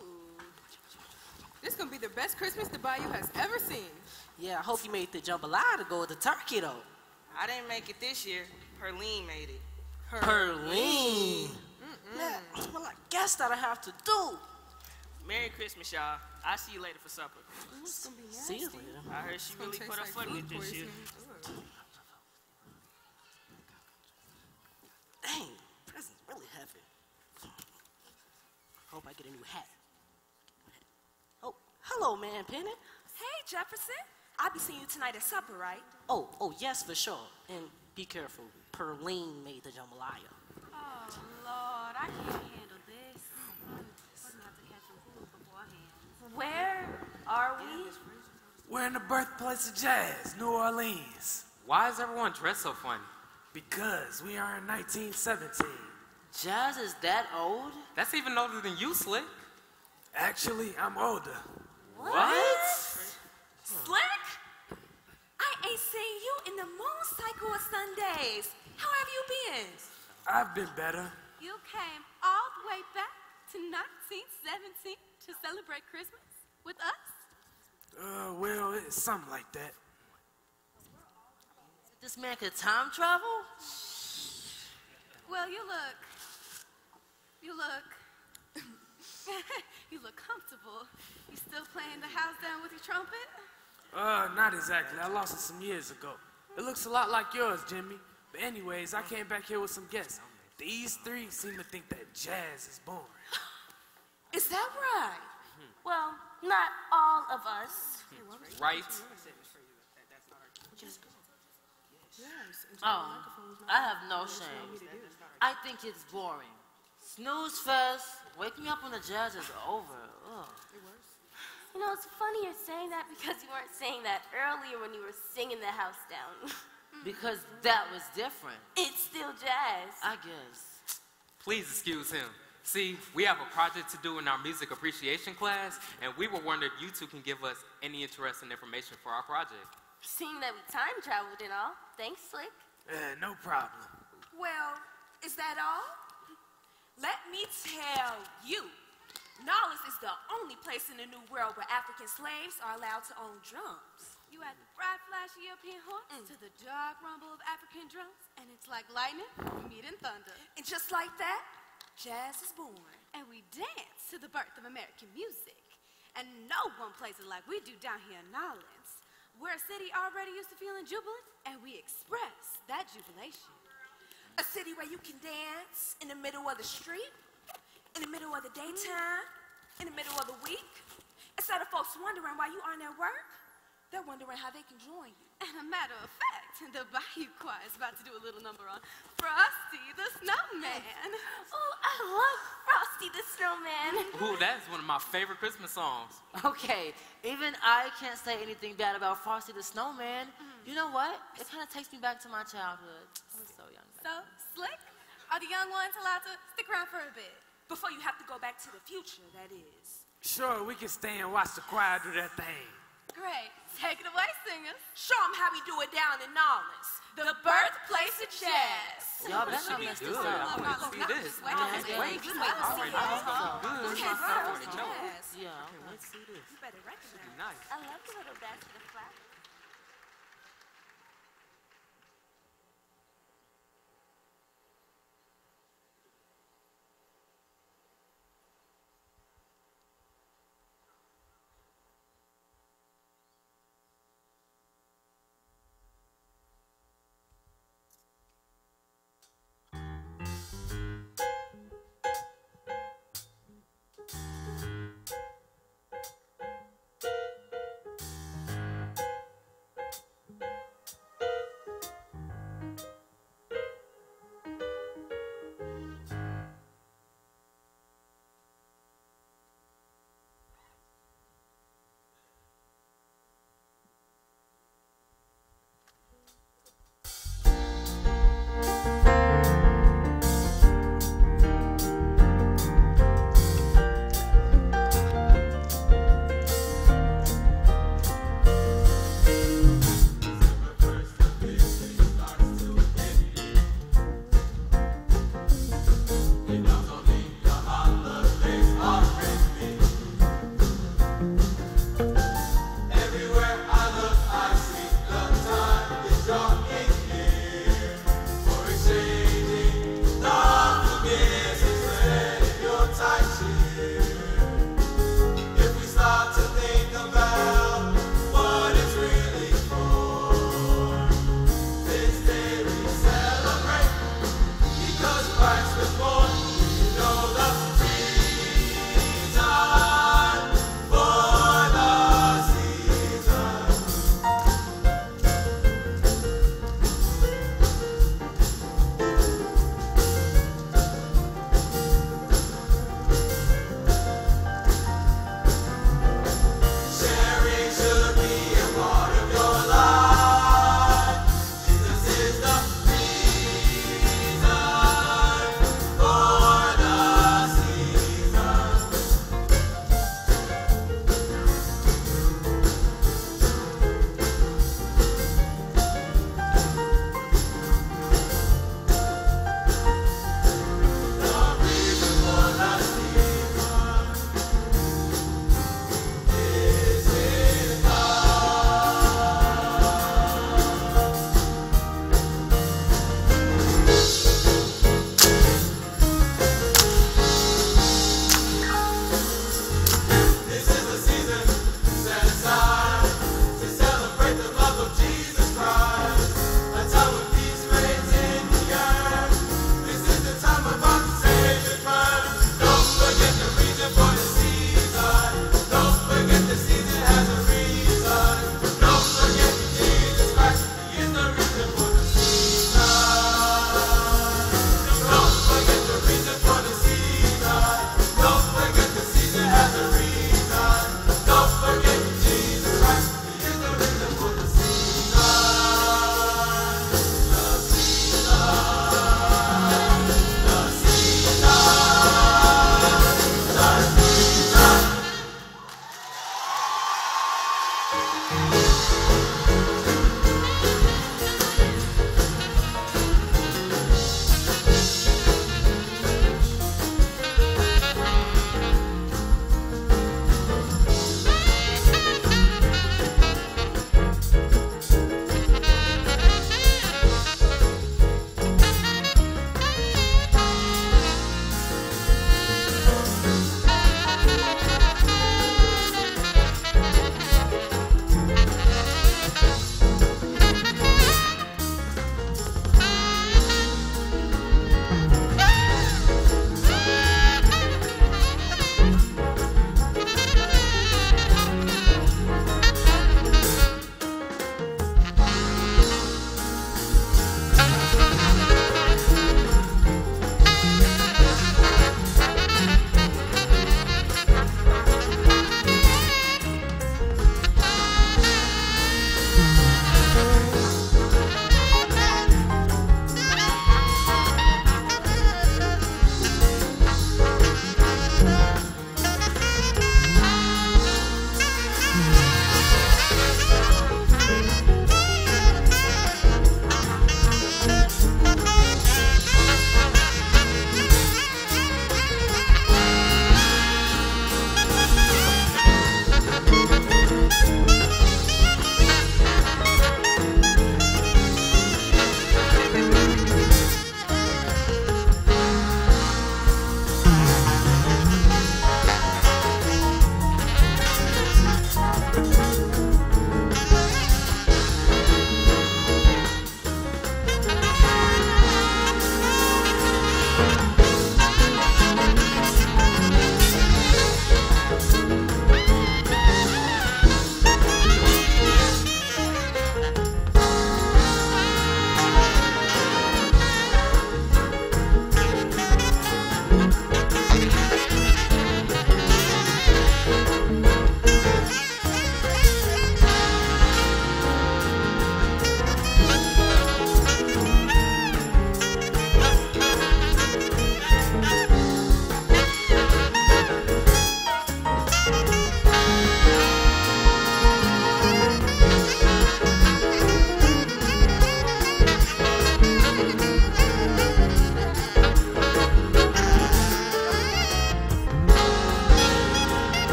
This is gonna be the best Christmas the Bayou has ever seen. Yeah, I hope you made the jambalaya to go with the turkey, though. I didn't make it this year. Perline made it. Perline? Yeah, well, I guess that'll have to do. Merry Christmas, y'all. I'll see you later for supper. It's gonna be nasty. See you later. I heard she really put her foot in it this year. Dang, present's really heavy. Hope I get a new hat. Oh, hello, man, Penny. Hey, Jefferson. I'll be seeing you tonight at supper, right? Oh, yes, for sure. And be careful. Perline made the jambalaya. Oh, Lord, I can't handle this. Wasn't have to catch some food beforehand. Where are we? We're in the birthplace of jazz, New Orleans. Why is everyone dressed so funny? Because we are in 1917. Jazz is that old? That's even older than you, Slick. Actually, I'm older. What? Slick? I ain't seen you in the moon cycle of Sundays. How have you been? I've been better. You came all the way back to 1917 to celebrate Christmas with us? Well, it's something like that. This man could time travel? Well, you look you look comfortable. You still playing the house down with your trumpet? Not exactly. I lost it some years ago. It looks a lot like yours, Jimmy. But anyways, I came back here with some guests. These three seem to think that jazz is boring. Is that right? Well, not all of us. Right? Oh, I have no shame. I think it's boring. Snooze fest. Wake me up when the jazz is over. Ugh. You know, it's funny you're saying that because you weren't saying that earlier when you were singing the house down. Because that was different. It's still jazz. I guess. Please excuse him. See, we have a project to do in our music appreciation class, and we were wondering if you two can give us any interesting information for our project. Seeing that we time traveled and all. Thanks, Slick. No problem. Well, is that all? Let me tell you, Nolens is the only place in the New World where African slaves are allowed to own drums. You add the bright, flashy European horns to the dark rumble of African drums, and it's like lightning meeting thunder. And just like that, jazz is born. And we dance to the birth of American music. And no one plays it like we do down here in Nolens. We're a city already used to feeling jubilant, and we express that jubilation. A city where you can dance in the middle of the street, in the middle of the daytime, in the middle of the week. Instead of folks wondering why you aren't at work, they're wondering how they can join you. And a matter of fact, the Bayou Choir is about to do a little number on Frosty the Snowman. Oh, I love Frosty the Snowman. Ooh, that is one of my favorite Christmas songs. Okay, even I can't say anything bad about Frosty the Snowman. You know what? It kind of takes me back to my childhood. I was so young. So, Slick, are the young ones allowed to stick around for a bit? Before you have to go back to the future, that is. Sure, we can stay and watch the choir do their thing. Great. Take it away, singers. Show them how we do it down in Nolens, the birthplace of jazz. Y'all better not be mess good. this I up. want to see this. Wait, Wait, you I better already see know it. it's so good. Okay, I already know. jazz. Yeah, let's see this. You better recognize. Nice. I love the little basket of flowers.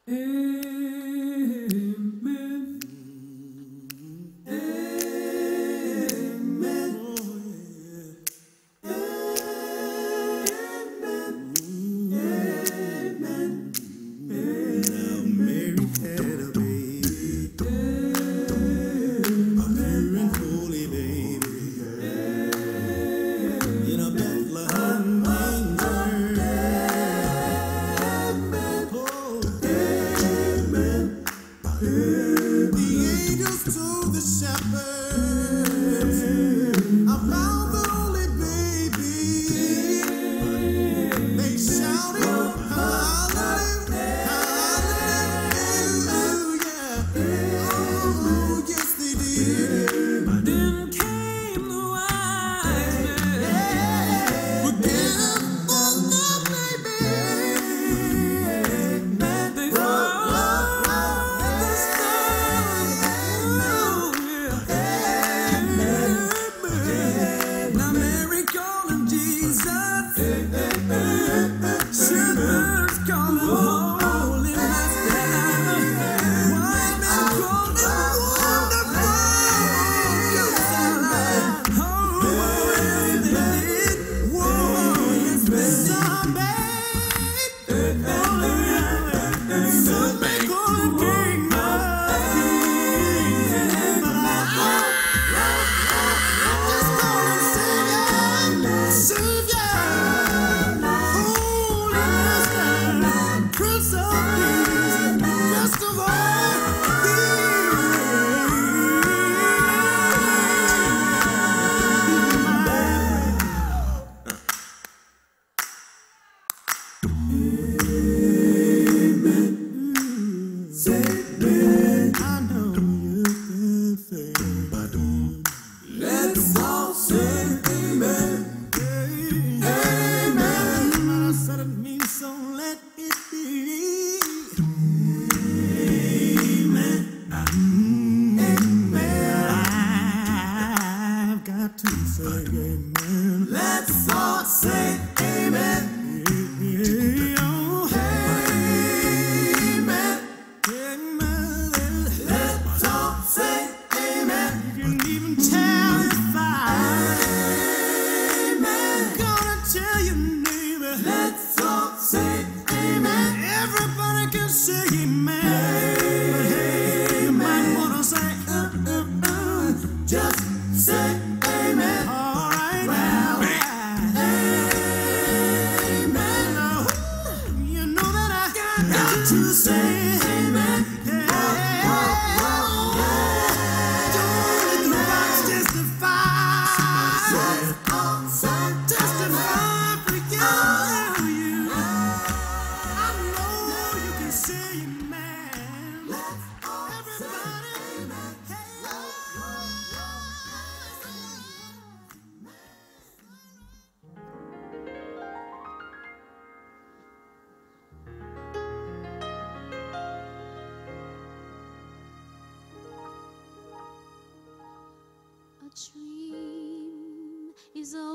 Dream is a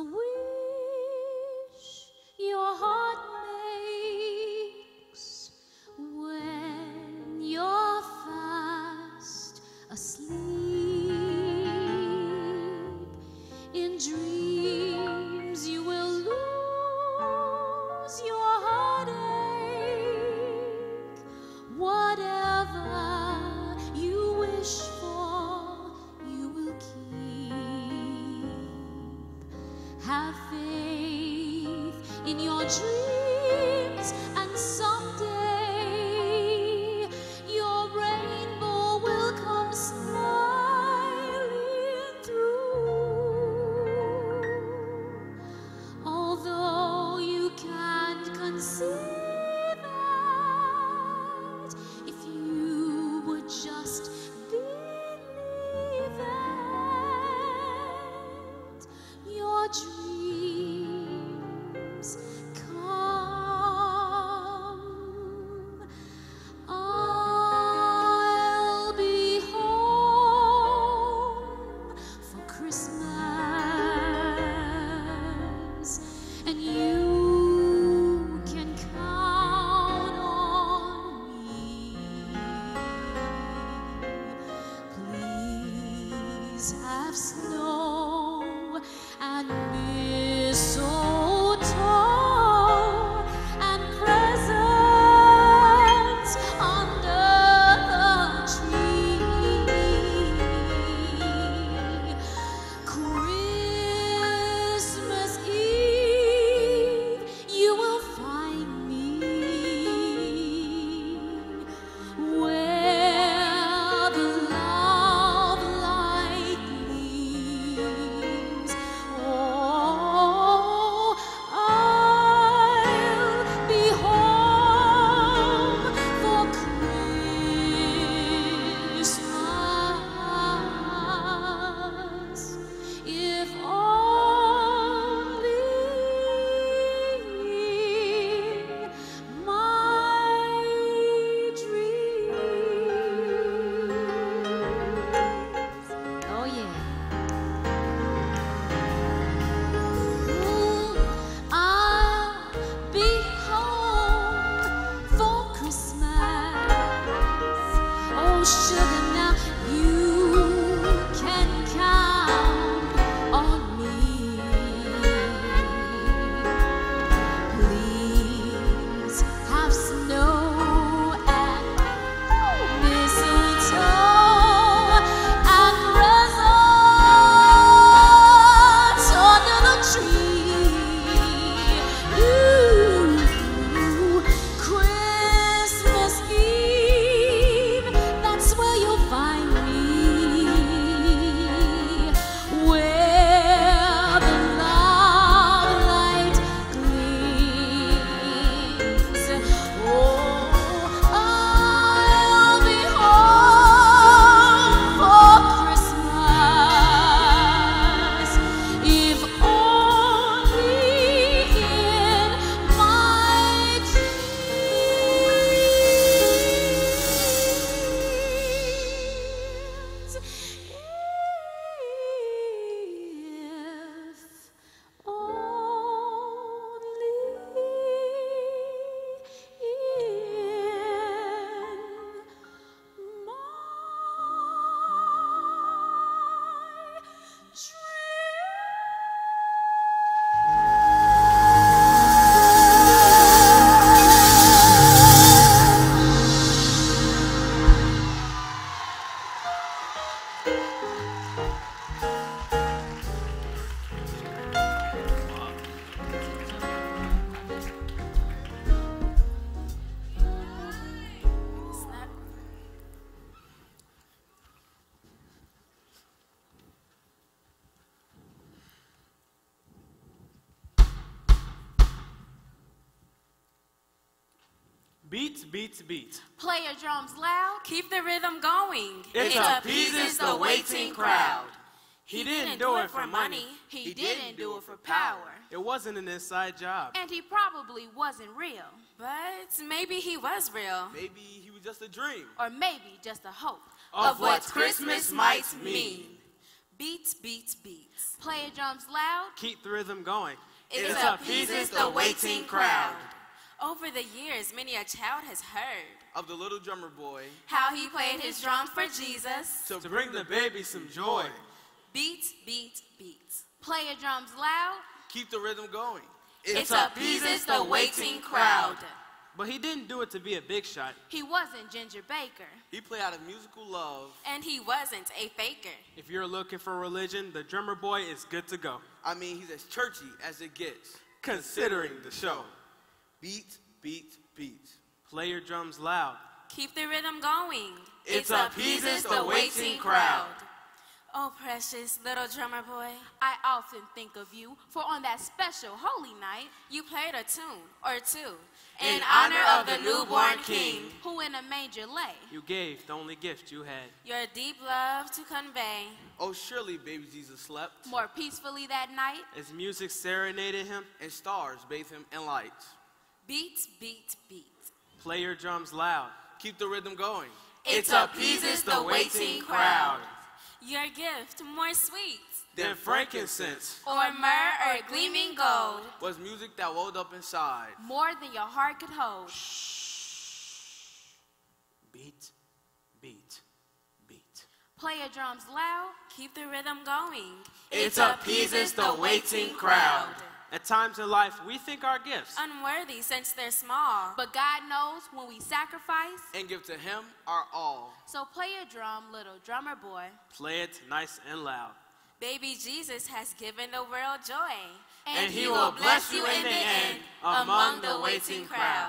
wish your heart makes when you're fast asleep. In dreams you will lose your heartache. Whatever you wish for, you will keep. Have faith in your dreams, and someday your rainbow will come smiling through. Although you can't conceive it, if you would just believe it, your dreams come. I'll be home for Christmas, and you can count on me. Beats, beats, beats. Play your drums loud. Keep the rhythm going. It appeases the waiting crowd. He didn't do it for money. He didn't do it for power. It wasn't an inside job. And he probably wasn't real. But maybe he was real. Maybe he was just a dream. Or maybe just a hope. Of what Christmas might mean. Beats, beats, beats. Play your drums loud. Keep the rhythm going. It appeases the waiting crowd. Over the years, many a child has heard of the little drummer boy, how he played his drums for Jesus to bring the baby some joy. Beats, beats, beats. Play your drums loud. Keep the rhythm going. It appeases the waiting crowd. But he didn't do it to be a big shot. He wasn't Ginger Baker. He played out of musical love. And he wasn't a faker. If you're looking for religion, the drummer boy is good to go. I mean, he's as churchy as it gets. Considering the show. Beats, beats, beats. Play your drums loud. Keep the rhythm going. It appeases the waiting crowd. Oh, precious little drummer boy. I often think of you, for on that special holy night, you played a tune or two in honor of the newborn king, who in a manger lay. You gave the only gift you had. Your deep love to convey. Oh, surely baby Jesus slept more peacefully that night as music serenaded him and stars bathed him in lights. Beats, beats, beats. Play your drums loud. Keep the rhythm going. It appeases the waiting crowd. Your gift more sweet than frankincense or myrrh or gleaming gold was music that welled up inside more than your heart could hold. Beat, beat, beat. Play your drums loud. Keep the rhythm going. It appeases the waiting crowd. At times in life, we think our gifts unworthy since they're small. But God knows when we sacrifice and give to him our all. So play your drum, little drummer boy. Play it nice and loud. Baby Jesus has given the world joy. And he will bless you in the end among the waiting crowd.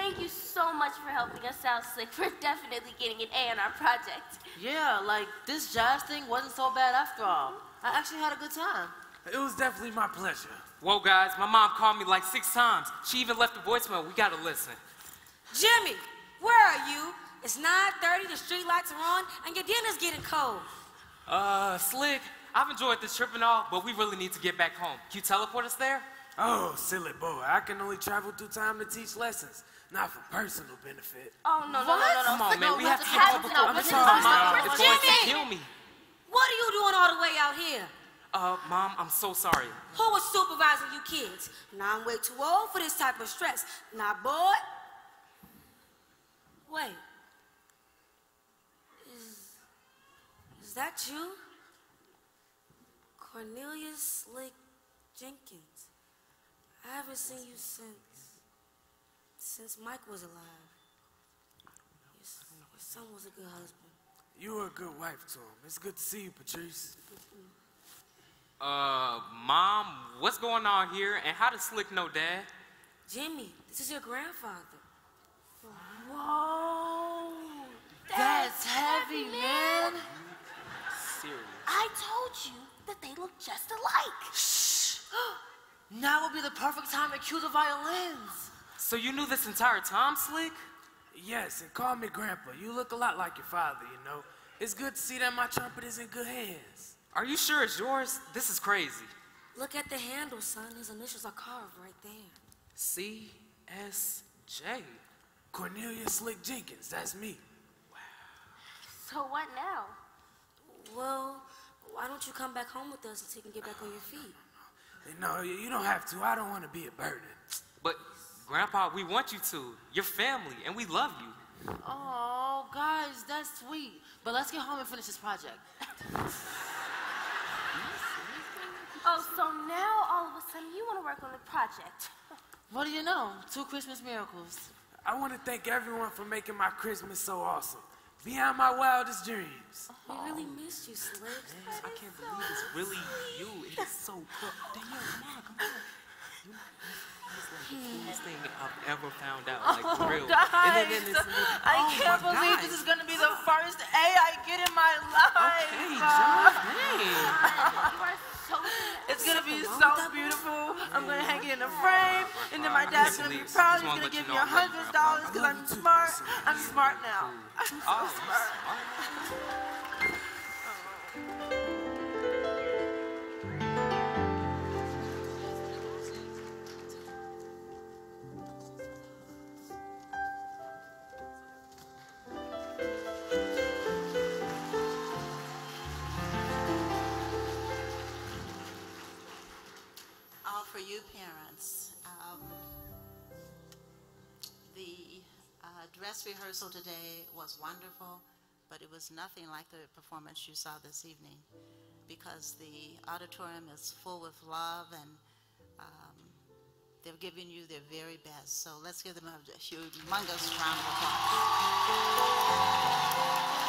Thank you so much for helping us out, Slick. We're definitely getting an A on our project. Yeah, like this jazz thing wasn't so bad after all. I actually had a good time. It was definitely my pleasure. Whoa, guys, my mom called me like 6 times. She even left a voicemail. We gotta listen. Jimmy, where are you? It's 9:30, the street lights are on, and your dinner's getting cold. Slick, I've enjoyed this trip and all, but we really need to get back home. Can you teleport us there? Oh, silly boy, I can only travel through time to teach lessons, not for personal benefit. Oh, no. Come on, man, we have to get have public to know. transportation. Listen, Mom, listen, it's going to Jimmy! kill me. What are you doing all the way out here? Mom, I'm so sorry. Who was supervising you kids? Now I'm way too old for this type of stress. Now, boy. Wait. Is that you? Cornelius Slick Jenkins. I haven't seen you since Mike was alive. Your son was a good husband. You were a good wife to him. It's good to see you, Patrice. Mom, what's going on here, and how does Slick know Dad? Jimmy, this is your grandfather. Whoa. That's heavy, man. Serious. I told you that they look just alike. Shh. Now would be the perfect time to cue the violins. So you knew this entire time, Slick? Yes, and call me Grandpa. You look a lot like your father, you know. It's good to see that my trumpet is in good hands. Are you sure it's yours? This is crazy. Look at the handle, son. His initials are carved right there. C.S.J. Cornelius Slick Jenkins, that's me. So what now? Well, why don't you come back home with us until you can get back on your feet? No, you don't have to. I don't want to be a burden. But, Grandpa, we want you to. You're family, and we love you. Oh, guys, that's sweet. But let's get home and finish this project. Oh, so now all of a sudden you want to work on the project. What do you know? 2 Christmas miracles. I want to thank everyone for making my Christmas so awesome. Beyond my wildest dreams. We really missed you, Slick. I can't believe it's really you. It is so cool. Danielle, come on. It's like the coolest thing I've ever found out. Like, for real. Guys, I Oh, can't my believe God. this is going to be the first A I get in my life. Hey, John, dang. You are so It's going to be so beautiful. I'm going to hang it in a frame, and then my dad's going to be proud. He's going to give me $100 because I'm smart. I'm smart now. I'm so smart. All for you parents. The dress rehearsal today was wonderful, but it was nothing like the performance you saw this evening because the auditorium is full with love and they're giving you their very best. So let's give them a humongous round of applause.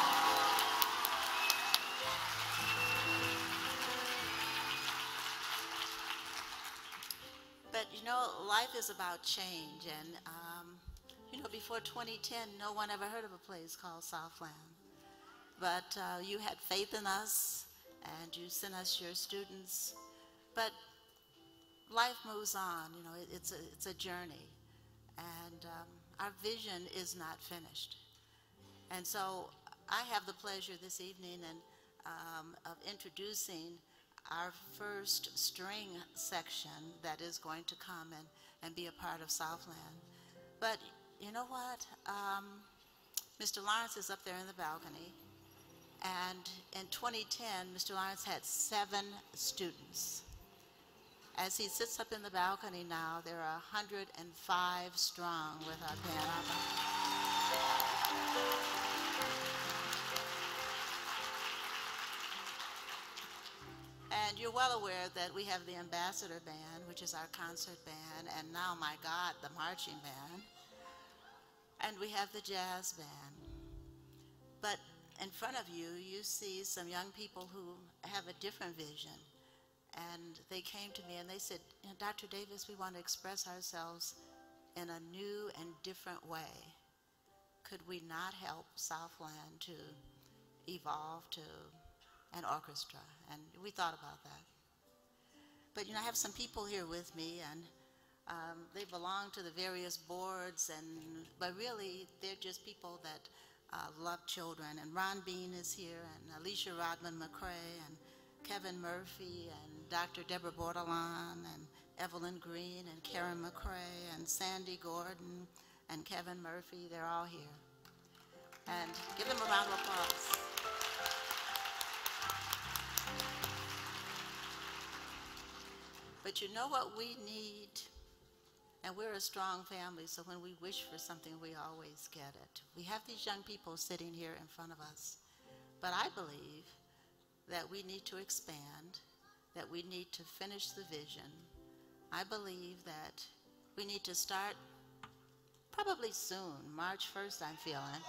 But you know, life is about change, and you know, before 2010, no one ever heard of a place called Southland. But you had faith in us, and you sent us your students. But life moves on. You know, it's a journey, and our vision is not finished. And so, I have the pleasure this evening of introducing our first string section that is going to come and be a part of Southland. But you know what? Mr. Lawrence is up there in the balcony, and in 2010, Mr. Lawrence had 7 students. As he sits up in the balcony now, there are 105 strong with our band. And you're well aware that we have the Ambassador Band, which is our concert band, and now, my God, the marching band. And we have the jazz band. But in front of you, you see some young people who have a different vision. And they came to me and they said, you know, Dr. Davis, we want to express ourselves in a new and different way, could we not help Southland to evolve to an orchestra? And we thought about that. But I have some people here with me, and they belong to the various boards, but really they're just people that love children. And Ron Bean is here, and Alicia Rodman McCrae, and Kevin Murphy, and Dr. Deborah Bordelon, and Evelyn Green, and Karen McCrae, and Sandy Gordon, and Kevin Murphy. They're all here. And give them a round of applause. But you know what we need? And we're a strong family, so when we wish for something, we always get it. We have these young people sitting here in front of us. But I believe that we need to expand, that we need to finish the vision. I believe that we need to start probably soon, March 1st, I'm feeling.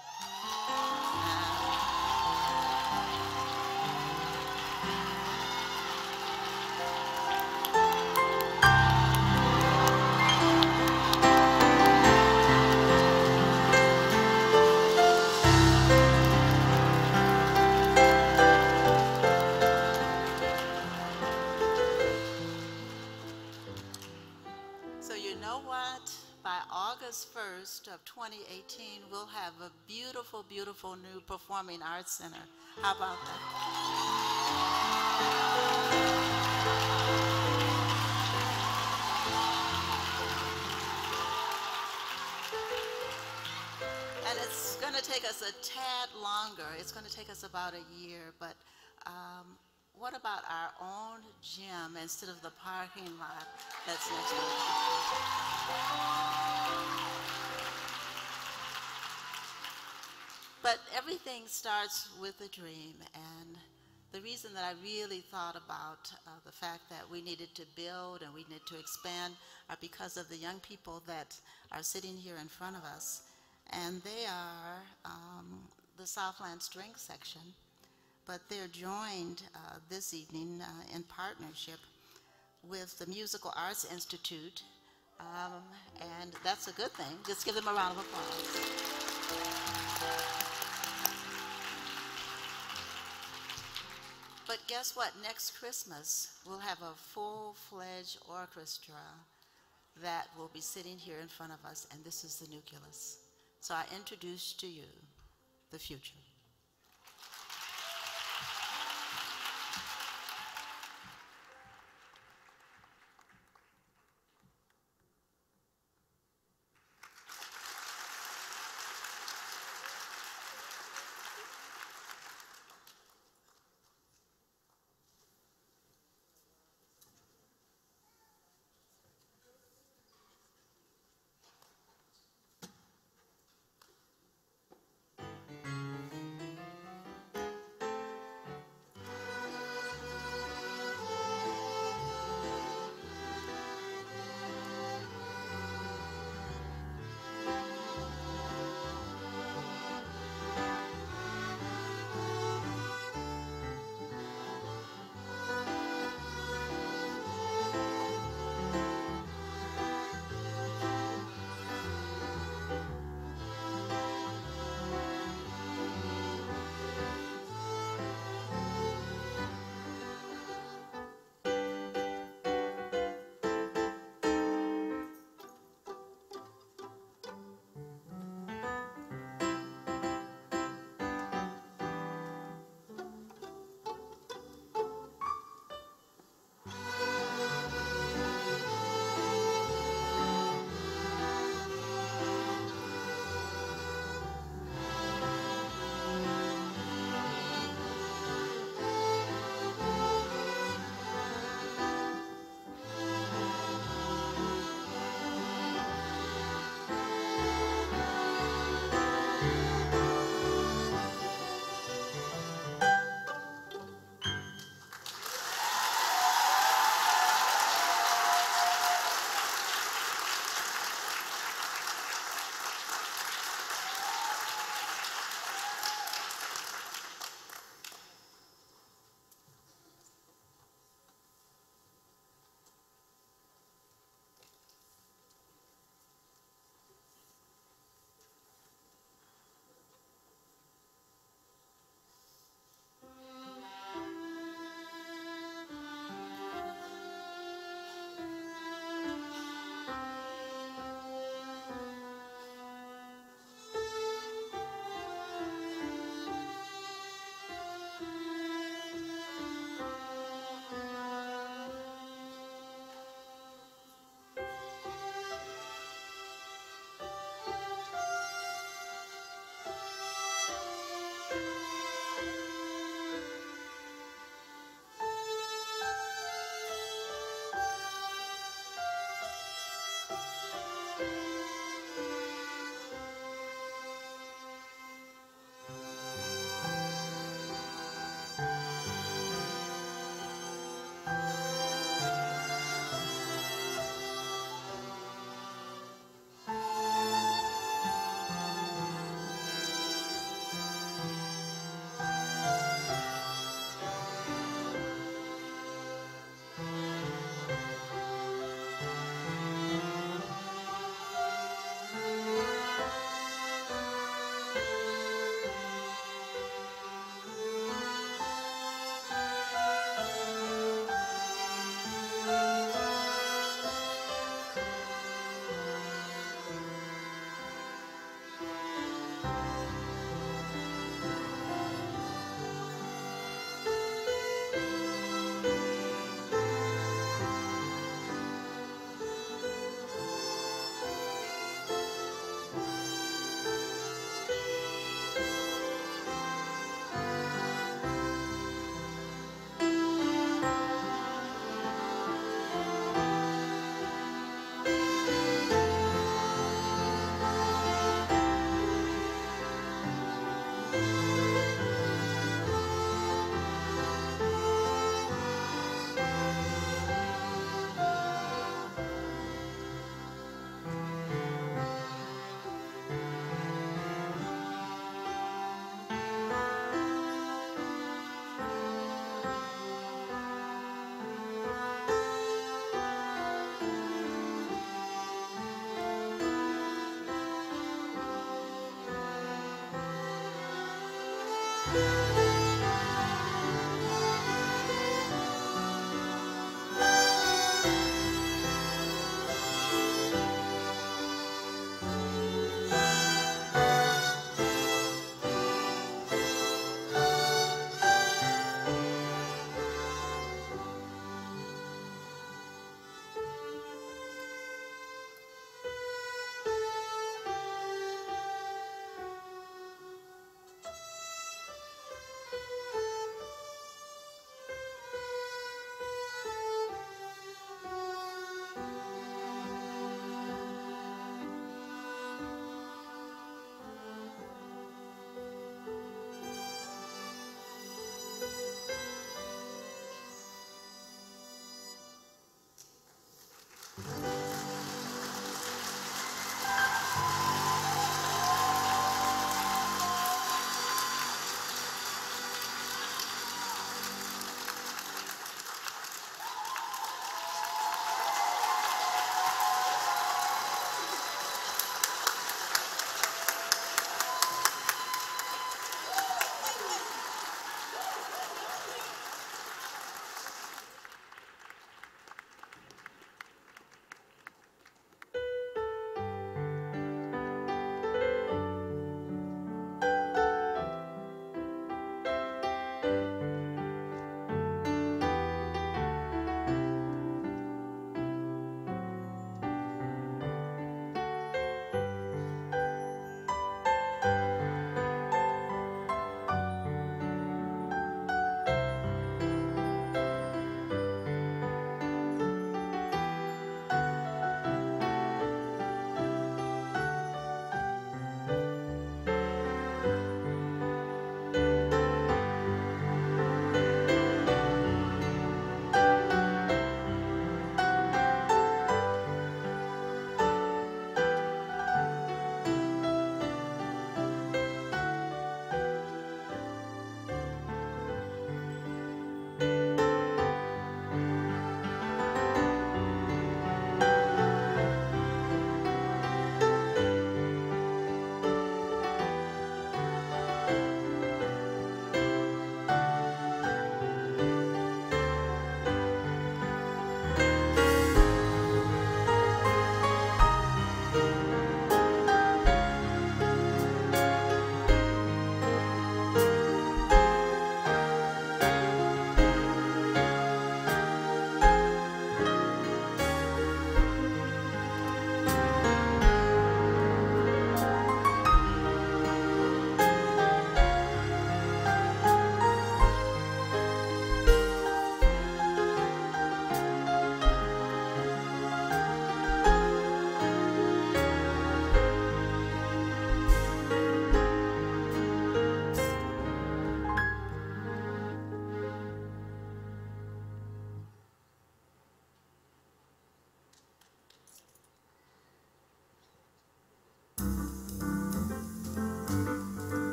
So you know what? By August 1st of 2018, we'll have a beautiful, beautiful new performing arts center. How about that? And it's going to take us a tad longer. It's going to take us about a year, but what about our own gym instead of the parking lot that's next door? But everything starts with a dream, and the reason that I really thought about the fact that we needed to build and we needed to expand are because of the young people that are sitting here in front of us, and they are the Southland String Section. But they're joined this evening in partnership with the Musical Arts Institute, and that's a good thing. Just give them a round of applause. But guess what? Next Christmas, we'll have a full-fledged orchestra that will be sitting here in front of us, and this is the nucleus. So I introduce to you the future.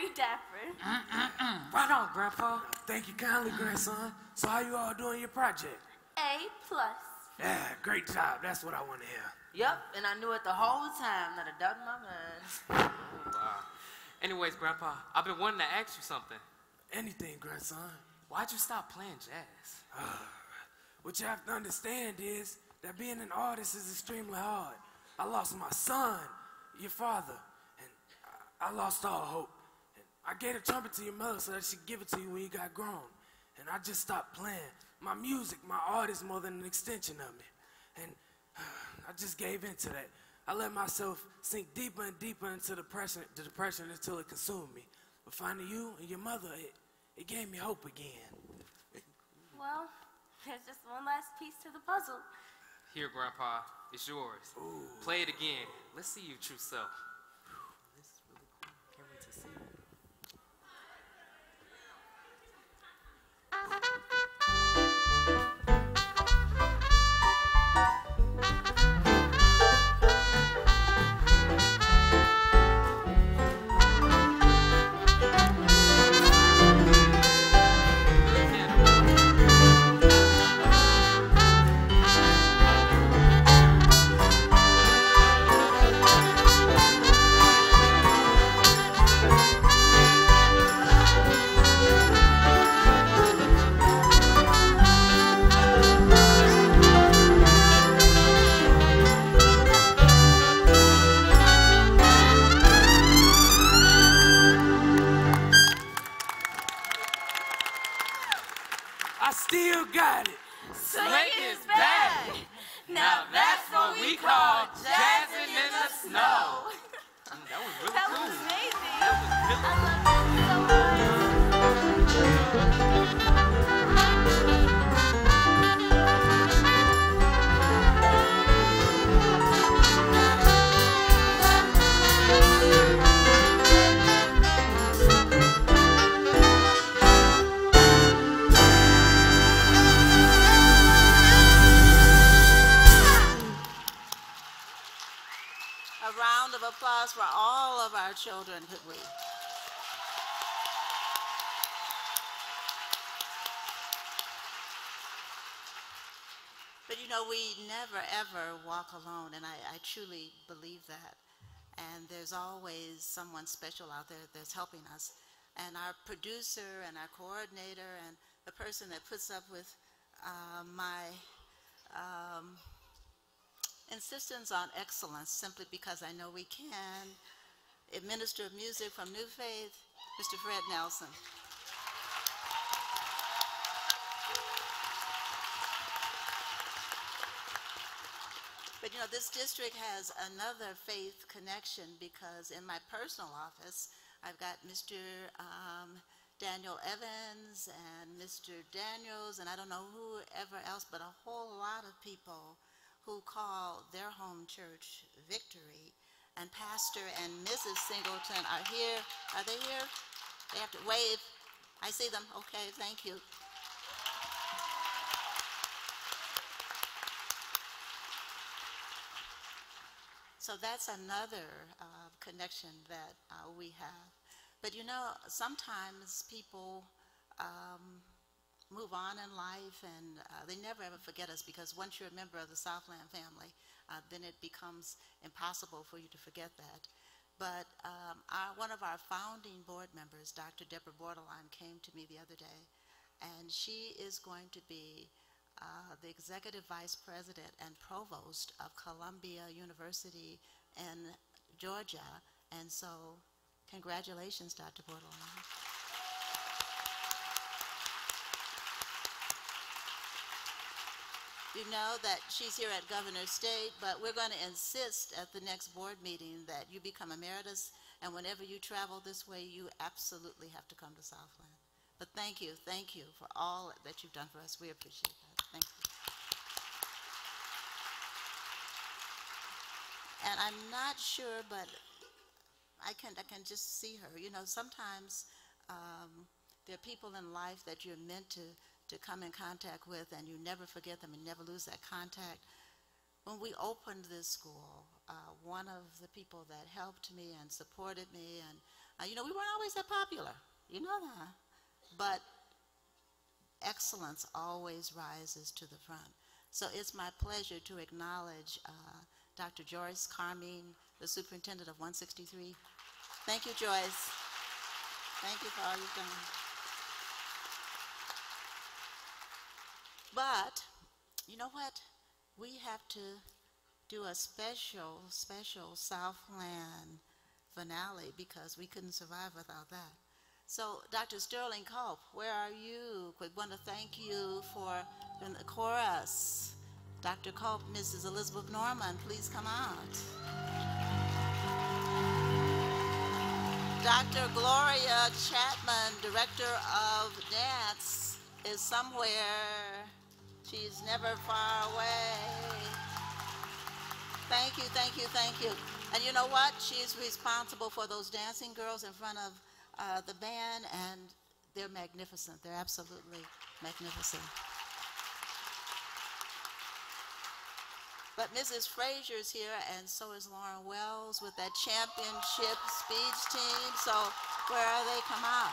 very dapper. Right on, Grandpa. Thank you kindly, grandson. So how you all doing your project? A+. Yeah, great job. That's what I want to hear. Yep, and I knew it the whole time, not a doubt in my mind. Wow. Anyways, Grandpa, I've been wanting to ask you something. Anything, grandson. Why'd you stop playing jazz? What you have to understand is that being an artist is extremely hard. I lost my son, your father, and I lost all hope. And I gave a trumpet to your mother so that she'd give it to you when you got grown. And I just stopped playing. My music, my art is more than an extension of me. And I just gave in to that. I let myself sink deeper and deeper into the depression until it consumed me. But finding you and your mother, it gave me hope again. Well, there's just one last piece to the puzzle. Here, Grandpa, it's yours. Ooh. Play it again. Let's see your true self. This is really cool. Can't wait to see it. I still got it. Slick is back. Now that's what we call jazzing in the snow. That was really That cool. was amazing. That was really I love that so much. A round of applause for all of our children, could we? But you know, we never ever walk alone, and I truly believe that. And there's always someone special out there that's helping us. And our producer and our coordinator and the person that puts up with my insistence on excellence simply because I know we can. Minister of Music from New Faith, Mr. Fred Nelson. But you know, this district has another faith connection because in my personal office, I've got Mr. Daniel Evans and Mr. Daniels, and I don't know whoever else, but a whole lot of people who call their home church Victory. And Pastor and Mrs. Singleton are here. Are they here? They have to wave. I see them. Okay, thank you. So that's another connection that we have. But you know, sometimes people move on in life and they never ever forget us because once you're a member of the Southland family, then it becomes impossible for you to forget that. But one of our founding board members, Dr. Deborah Bordelon, came to me the other day, and she is going to be the executive vice president and provost of Columbia University in Georgia. And so, congratulations, Dr. Bordelon. You know that she's here at Governor's State, but we're going to insist at the next board meeting that you become emeritus, and whenever you travel this way, you absolutely have to come to Southland. But thank you for all that you've done for us. We appreciate that. Thank you. And I'm not sure, but I can just see her. You know, sometimes there are people in life that you're meant to come in contact with, and you never forget them and never lose that contact. When we opened this school, one of the people that helped me and supported me and You know, we weren't always that popular. You know that. But excellence always rises to the front. So it's my pleasure to acknowledge Dr. Joyce Carmine, the superintendent of 163. Thank you, Joyce. Thank you for all you've done. But, you know what? We have to do a special Southland finale because we couldn't survive without that. So, Dr. Sterling Culp, where are you? We want to thank you for the chorus. Dr. Culp, Mrs. Elizabeth Norman, please come out. Dr. Gloria Chapman, Director of Dance, is somewhere. She's never far away. Thank you, thank you, thank you. And you know what? She's responsible for those dancing girls in front of the band, and they're magnificent. They're absolutely magnificent. But Mrs. Frazier's here, and so is Lauren Wells with that championship speech team. So where are they? Come out.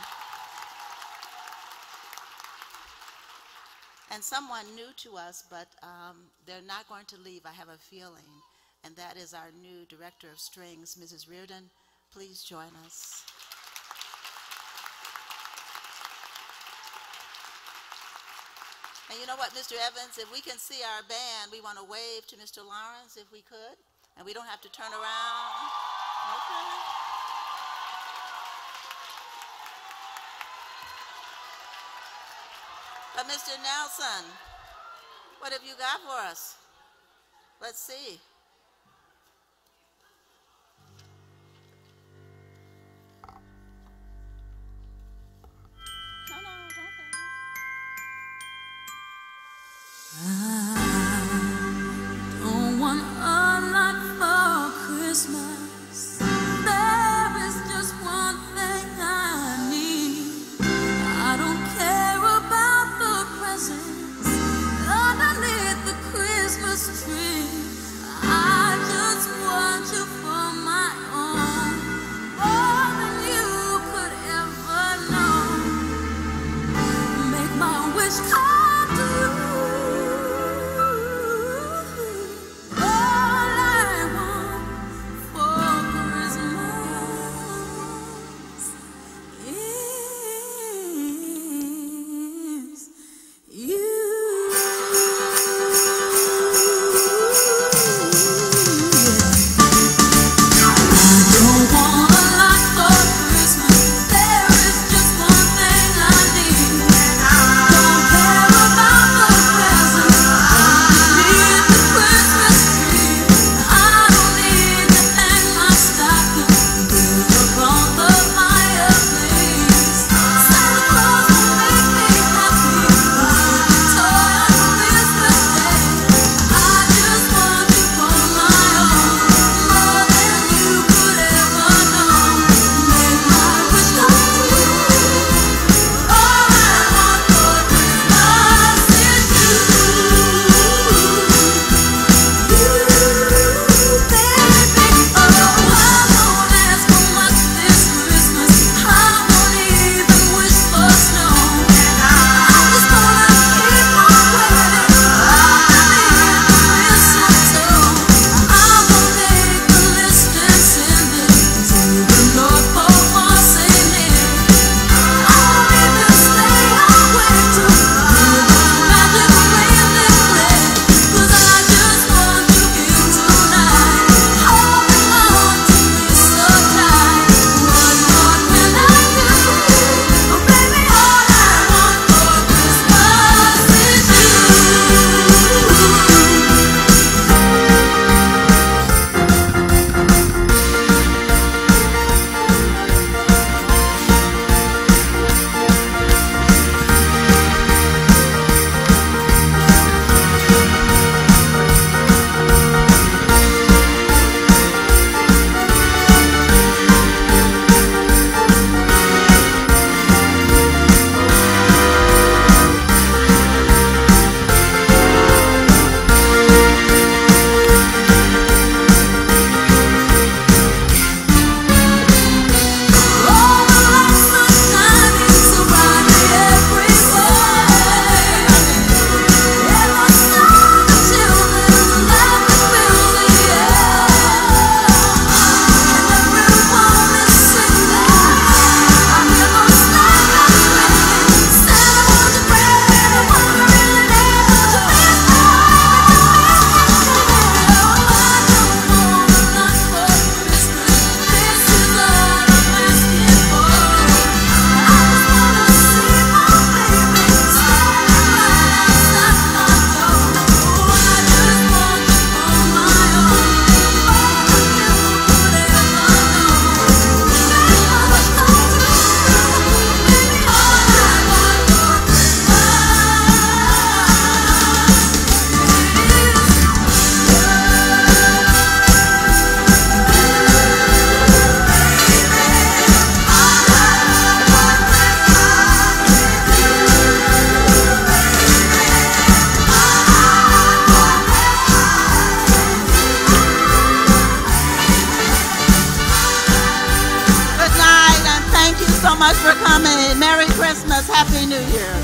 And someone new to us, but they're not going to leave, I have a feeling. And that is our new director of strings, Mrs. Reardon. Please join us. And you know what, Mr. Evans, if we can see our band, we want to wave to Mr. Lawrence if we could. And we don't have to turn around. Okay. But Mr. Nelson, what have you got for us? Let's see. Don't want a lot for Christmas. There is just one thing I need. I don't care about the presents underneath the Christmas tree. so much for coming. Merry Christmas. Happy New Year.